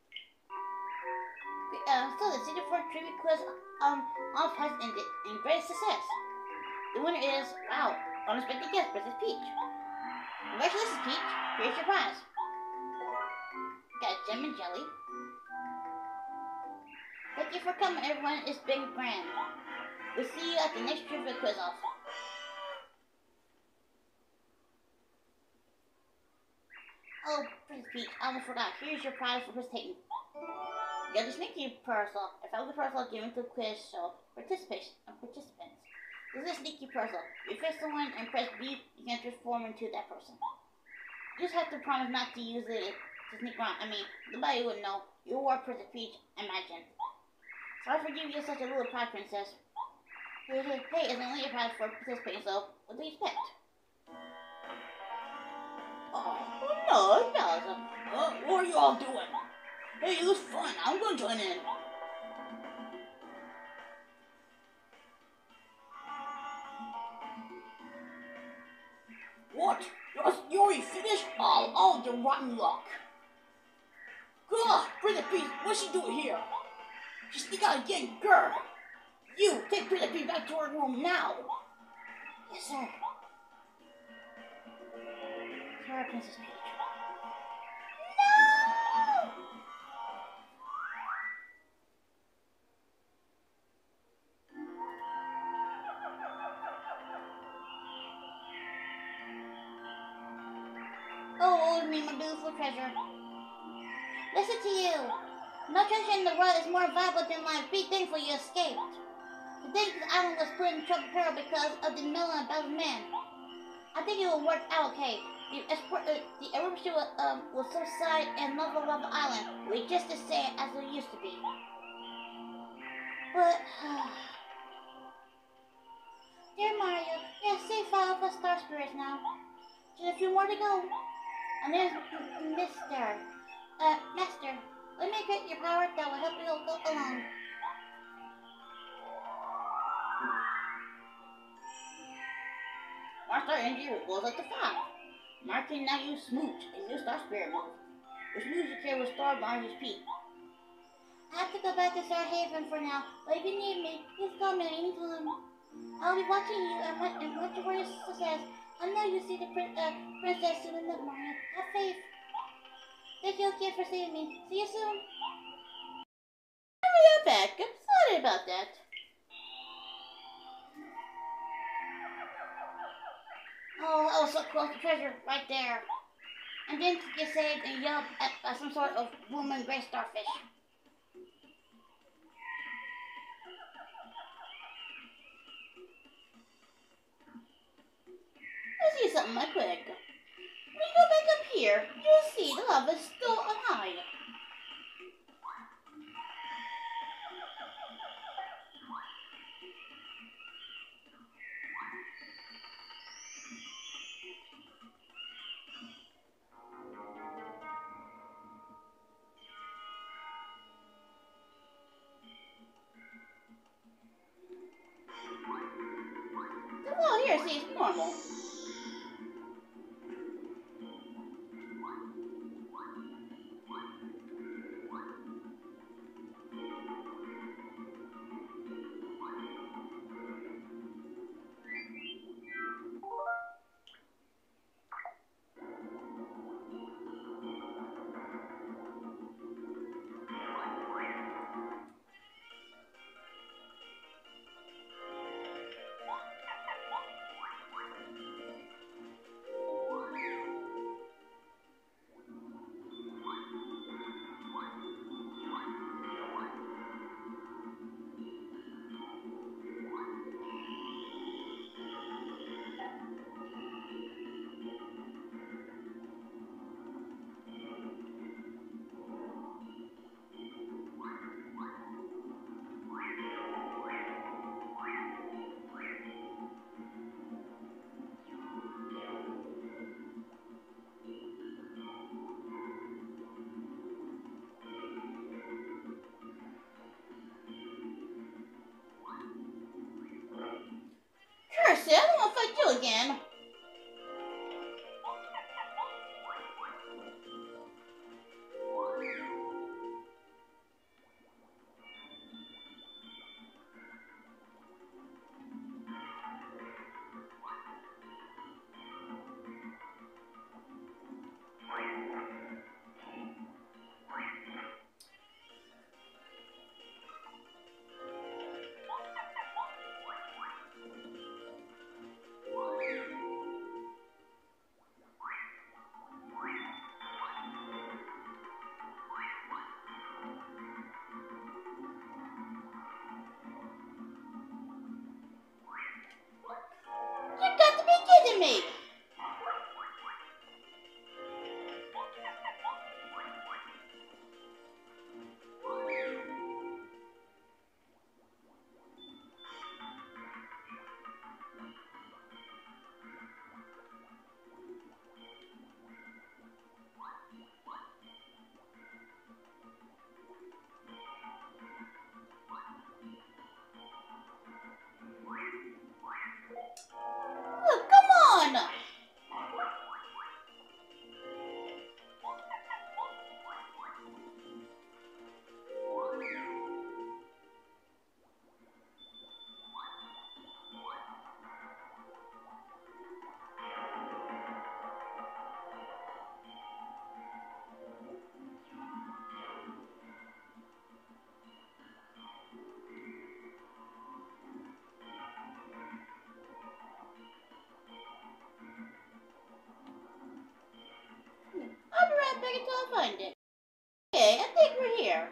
Uh, so the City four trivia quiz um off has ended in great success. The winner is, wow, unexpected guest, Princess Peach. Congratulations, Peach. Here's your prize. Got gem and jelly. Thank you for coming, everyone. It's been grand. We'll see you at the next trivia quiz off. Oh, Princess Peach, I almost forgot. Here's your prize for participating. You got the sneaky parcel. I found the parcel given to the quiz show participation and participants. This is a sneaky parcel. If you press someone and press B, you can transform into that person. You just have to promise not to use it to sneak around. I mean, nobody would know. You are Princess Peach, imagine. Sorry for giving you such a little prize, princess. Hey, hey, hey, it's only a prize for participating, so what do you expect? Oh, no, no. Uh, what are you all doing? Hey, it was fun. I'm going to join in. What? You're, you already finished? Oh, oh, the rotten luck. God, Princess Peach, what's she doing here? She sneak out again, girl. You, take Princess Peach back to her room now. Yes, sir. Sorry, Princess Peach. Oh, me, my beautiful treasure. Listen to you. No treasure in the world is more valuable than life. Be thankful you escaped. Today, this island was put in trouble peril because of the melon about man. I think it will work out okay. The export, uh, the eruption will, um, will subside and Mt.Lavalava Island will be just the same as it used to be. But, dear Mario, we have saved five of us star spirits now. Just a few more to go. And there's Mister Uh, Master, let me get your power that will help you go along. Master Energy goes up to five. Mark can now use Smooch, a new Star Spirit move. With Smooch, you can restore Mario's P. I have to go back to Star Haven for now, but if you need me, please call me anytime. I'll be watching you and, and watching for your success. I know you'll see the prin uh, princess soon enough, Mario. Have faith. Thank you again for saving me. See you soon. We are back. I'm sorry about that. Oh, I was so close to treasure right there. And then to get saved and yelled at by some sort of booming gray starfish. Let's see something right quick. When you go back up here, you'll see the lava is still on high. The wall here seems normal. mercy, I don't want to fight you again. You got to be kidding me! Look, come on! I'll be right back until I find it. Okay, I think we're here.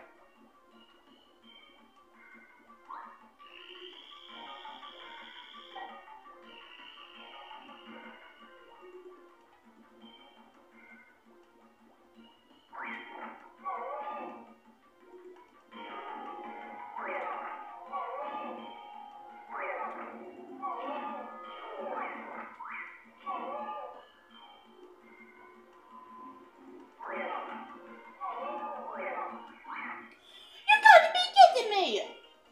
You got to be kidding me!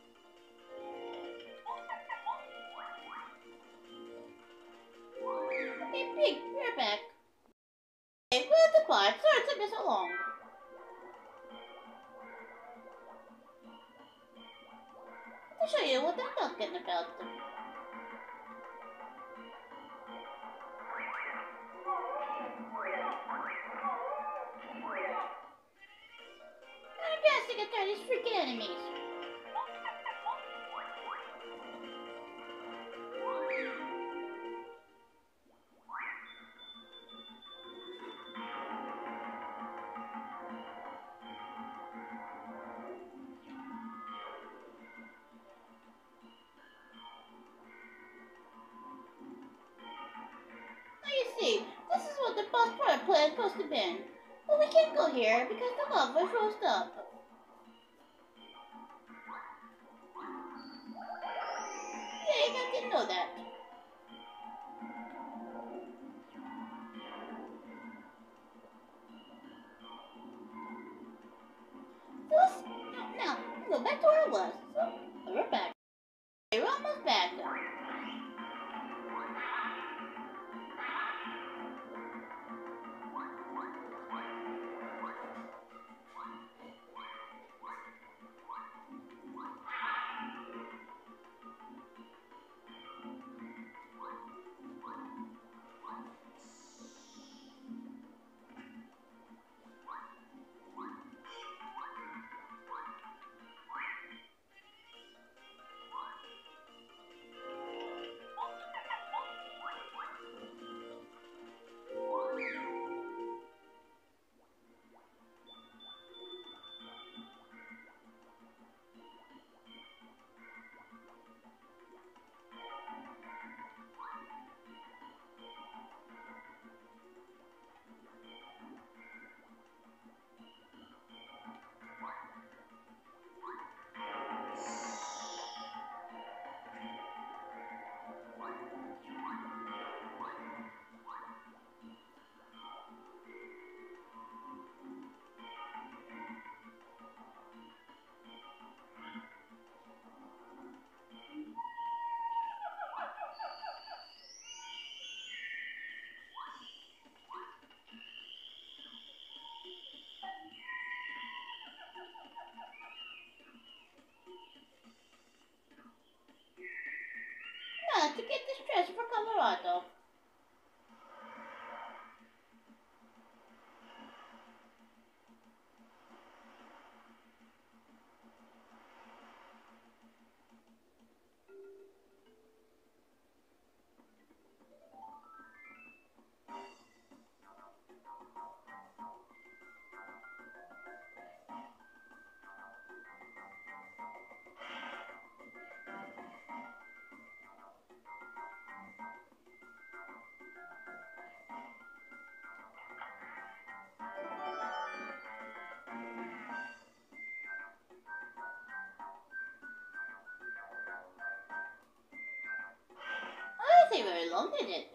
Hey, Pig, we're back. Hey, we're at the park. Sorry it took me so long. I'll show you what I'm talking about. I guess I can try these freaking enemies. Now you see, this is what the boss part plan is supposed to be. But we can't go here because the lava froze up. Yeah, you guys didn't know that. So let's, now, now, go back to where I was. So, we're back. Okay, we're almost back. to get this treasure for Colorado. I think very long, did it?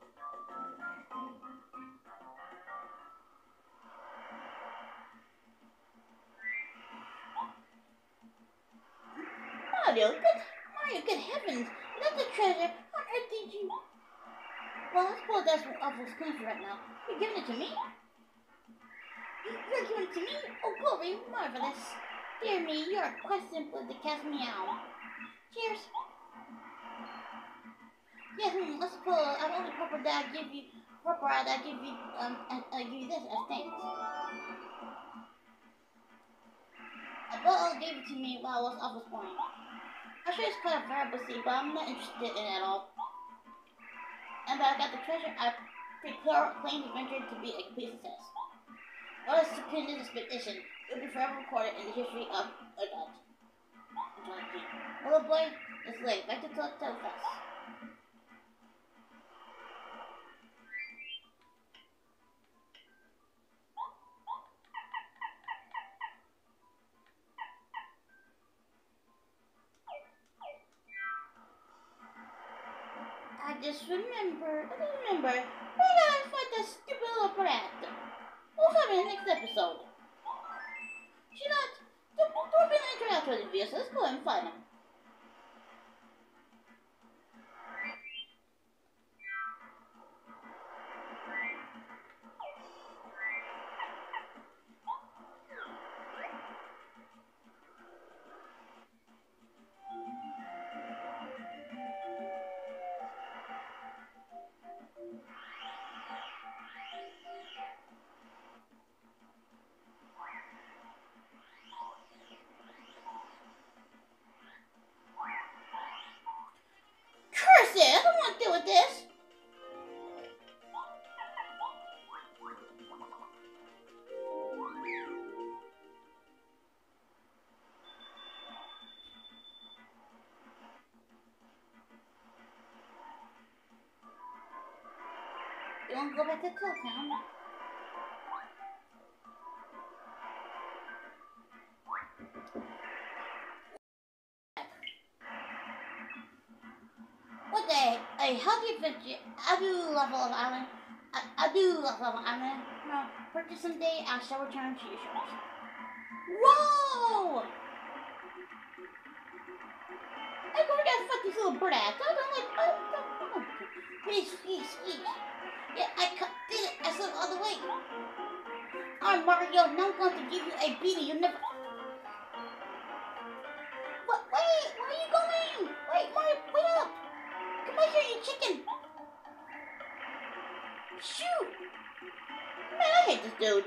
Mario, good, Mario, good heavens! That's the treasure. On earth did you? Well, I suppose that's what awful country right now. You're giving it to me? You're giving it to me? Oh, glory, marvelous. Dear me, you're a quest simple to cast me out. Cheers. Yes, hmm, I suppose I'm only proper that I give you, proper that I give you, um, I, I give you this as thanks. I thought I gave it to me while I was off this morning. I'm sure it's kind of variable, see, but I'm not interested in it at all. And that I got the treasure, I proclaim the venture to be a complete success. What a stupendous expedition. It will be forever recorded in the history of adult. Little boy, it's late. Back to tell tell us. I just remember, I just remember, we gotta fight that stupid little brat. We'll have it in the next episode. She not, don't, don't be an interact with the video, so let's go and find him. Curse it! I don't want to deal with this. You want to go back to Cloudtown? One day, a healthy adventure. I do love Lava Island. I, I do love Lava Island. No, purchase someday. I shall return to your shores. Whoa! I go to fuck these little brats. I don't like. I don't, don't. Please, please, please. Yeah, I cut, did it. I slipped all the way. Alright, Mario. Now I'm going to give you a beating. You never. What? Wait! Where are you going? Wait, Mario, wait up! Come on here, you chicken! Shoot! Man, I hate this dude.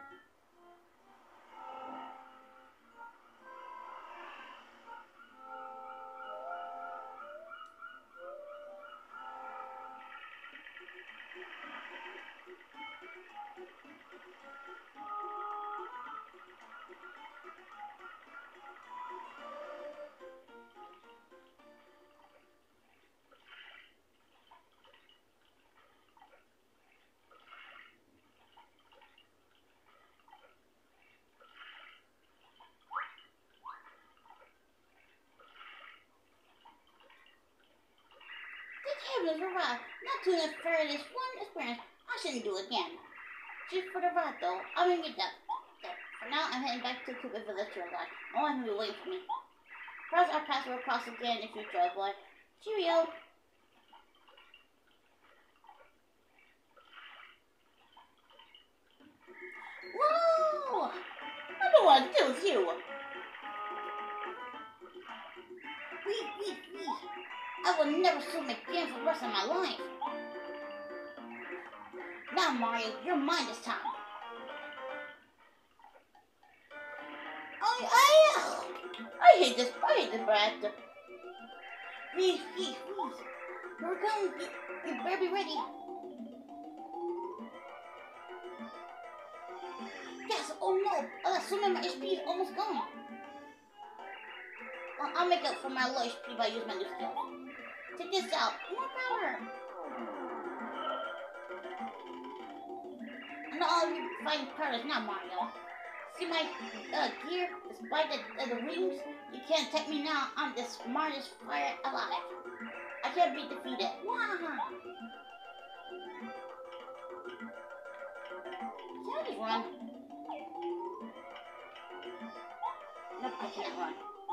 Heavens, you're right. Not to infer this one experience. I shouldn't do it again. Just for the ride, though. I'm gonna get that. There. For now, I'm heading back to Cooper Village to relax. No one will wait for me. Perhaps our paths will cross again in the future, old boy. Cheerio. Whoa! I don't want to do with you. Wee, wee, wee. I will never swim again for the rest of my life. Now, Mario, you're mine this time. I, I, I hate this. I hate this brat. Wee, wee, wee. We're going. You, you better be ready. Yes. Oh no. Oh, that's swimming. My H P is almost gone. Well, I'll make up for my low H P by using my new skill. Check this out. More power. And all you fighting powers now, Mario. See my uh, gear? Despite the, uh, the rings, you can't attack me now. I'm the smartest fighter alive. I can't be defeated. Wow. Can I just run? Nope, I can't run.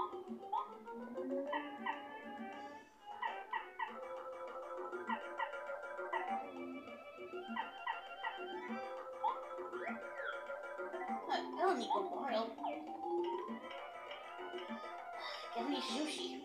I don't need one Mario. Give me sushi.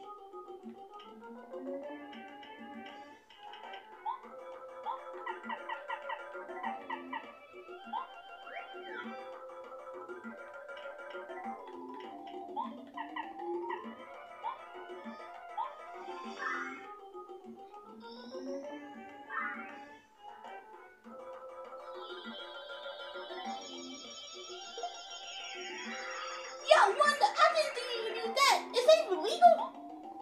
Yeah, Wanda, I didn't think you could do that. Is that even legal?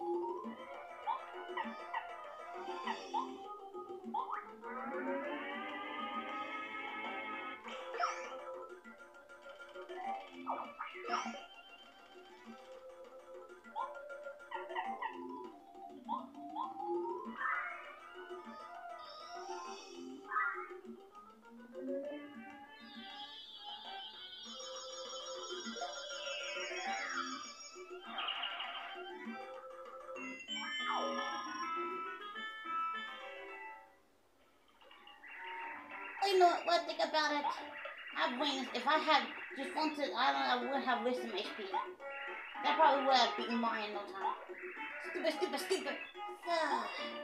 You know what, what I think about it? I wings. If I had just gone to the island, I would have wasted my H P. That probably would have beaten Mario in no time. Stupid, stupid, stupid. Ah.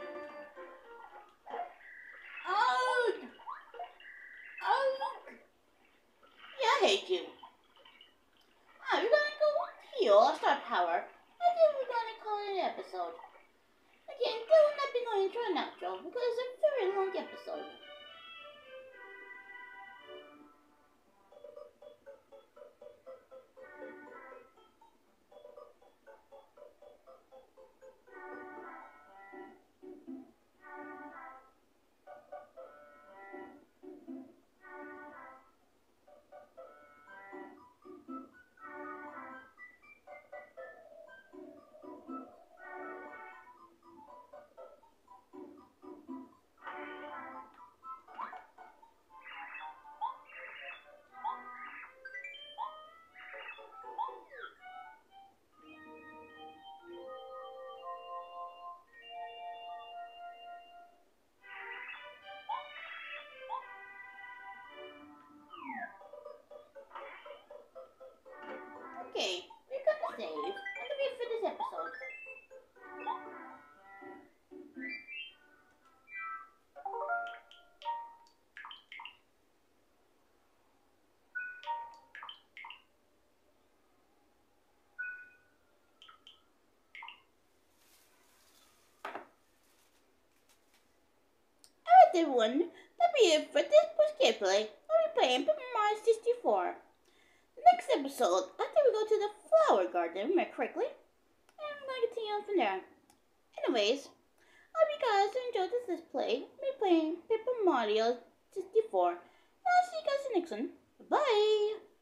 Oh! Oh! Yeah, I hate you. Ah, we're gonna go heal our star power. I think we're gonna call it an episode. Again, that will not be going into an outro because it's a very long episode. Okay, we're gonna save. And then we for this episode. Alright everyone, that'll be it for this push gameplay. I'll be playing Paper Mario sixty-four. Next episode, I think we go to the flower garden, remember correctly? And I'm gonna continue on from there. Anyways, I hope you guys enjoyed this Let's Play. Me playing Paper Mario sixty-four. And I'll see you guys in the next one. Bye!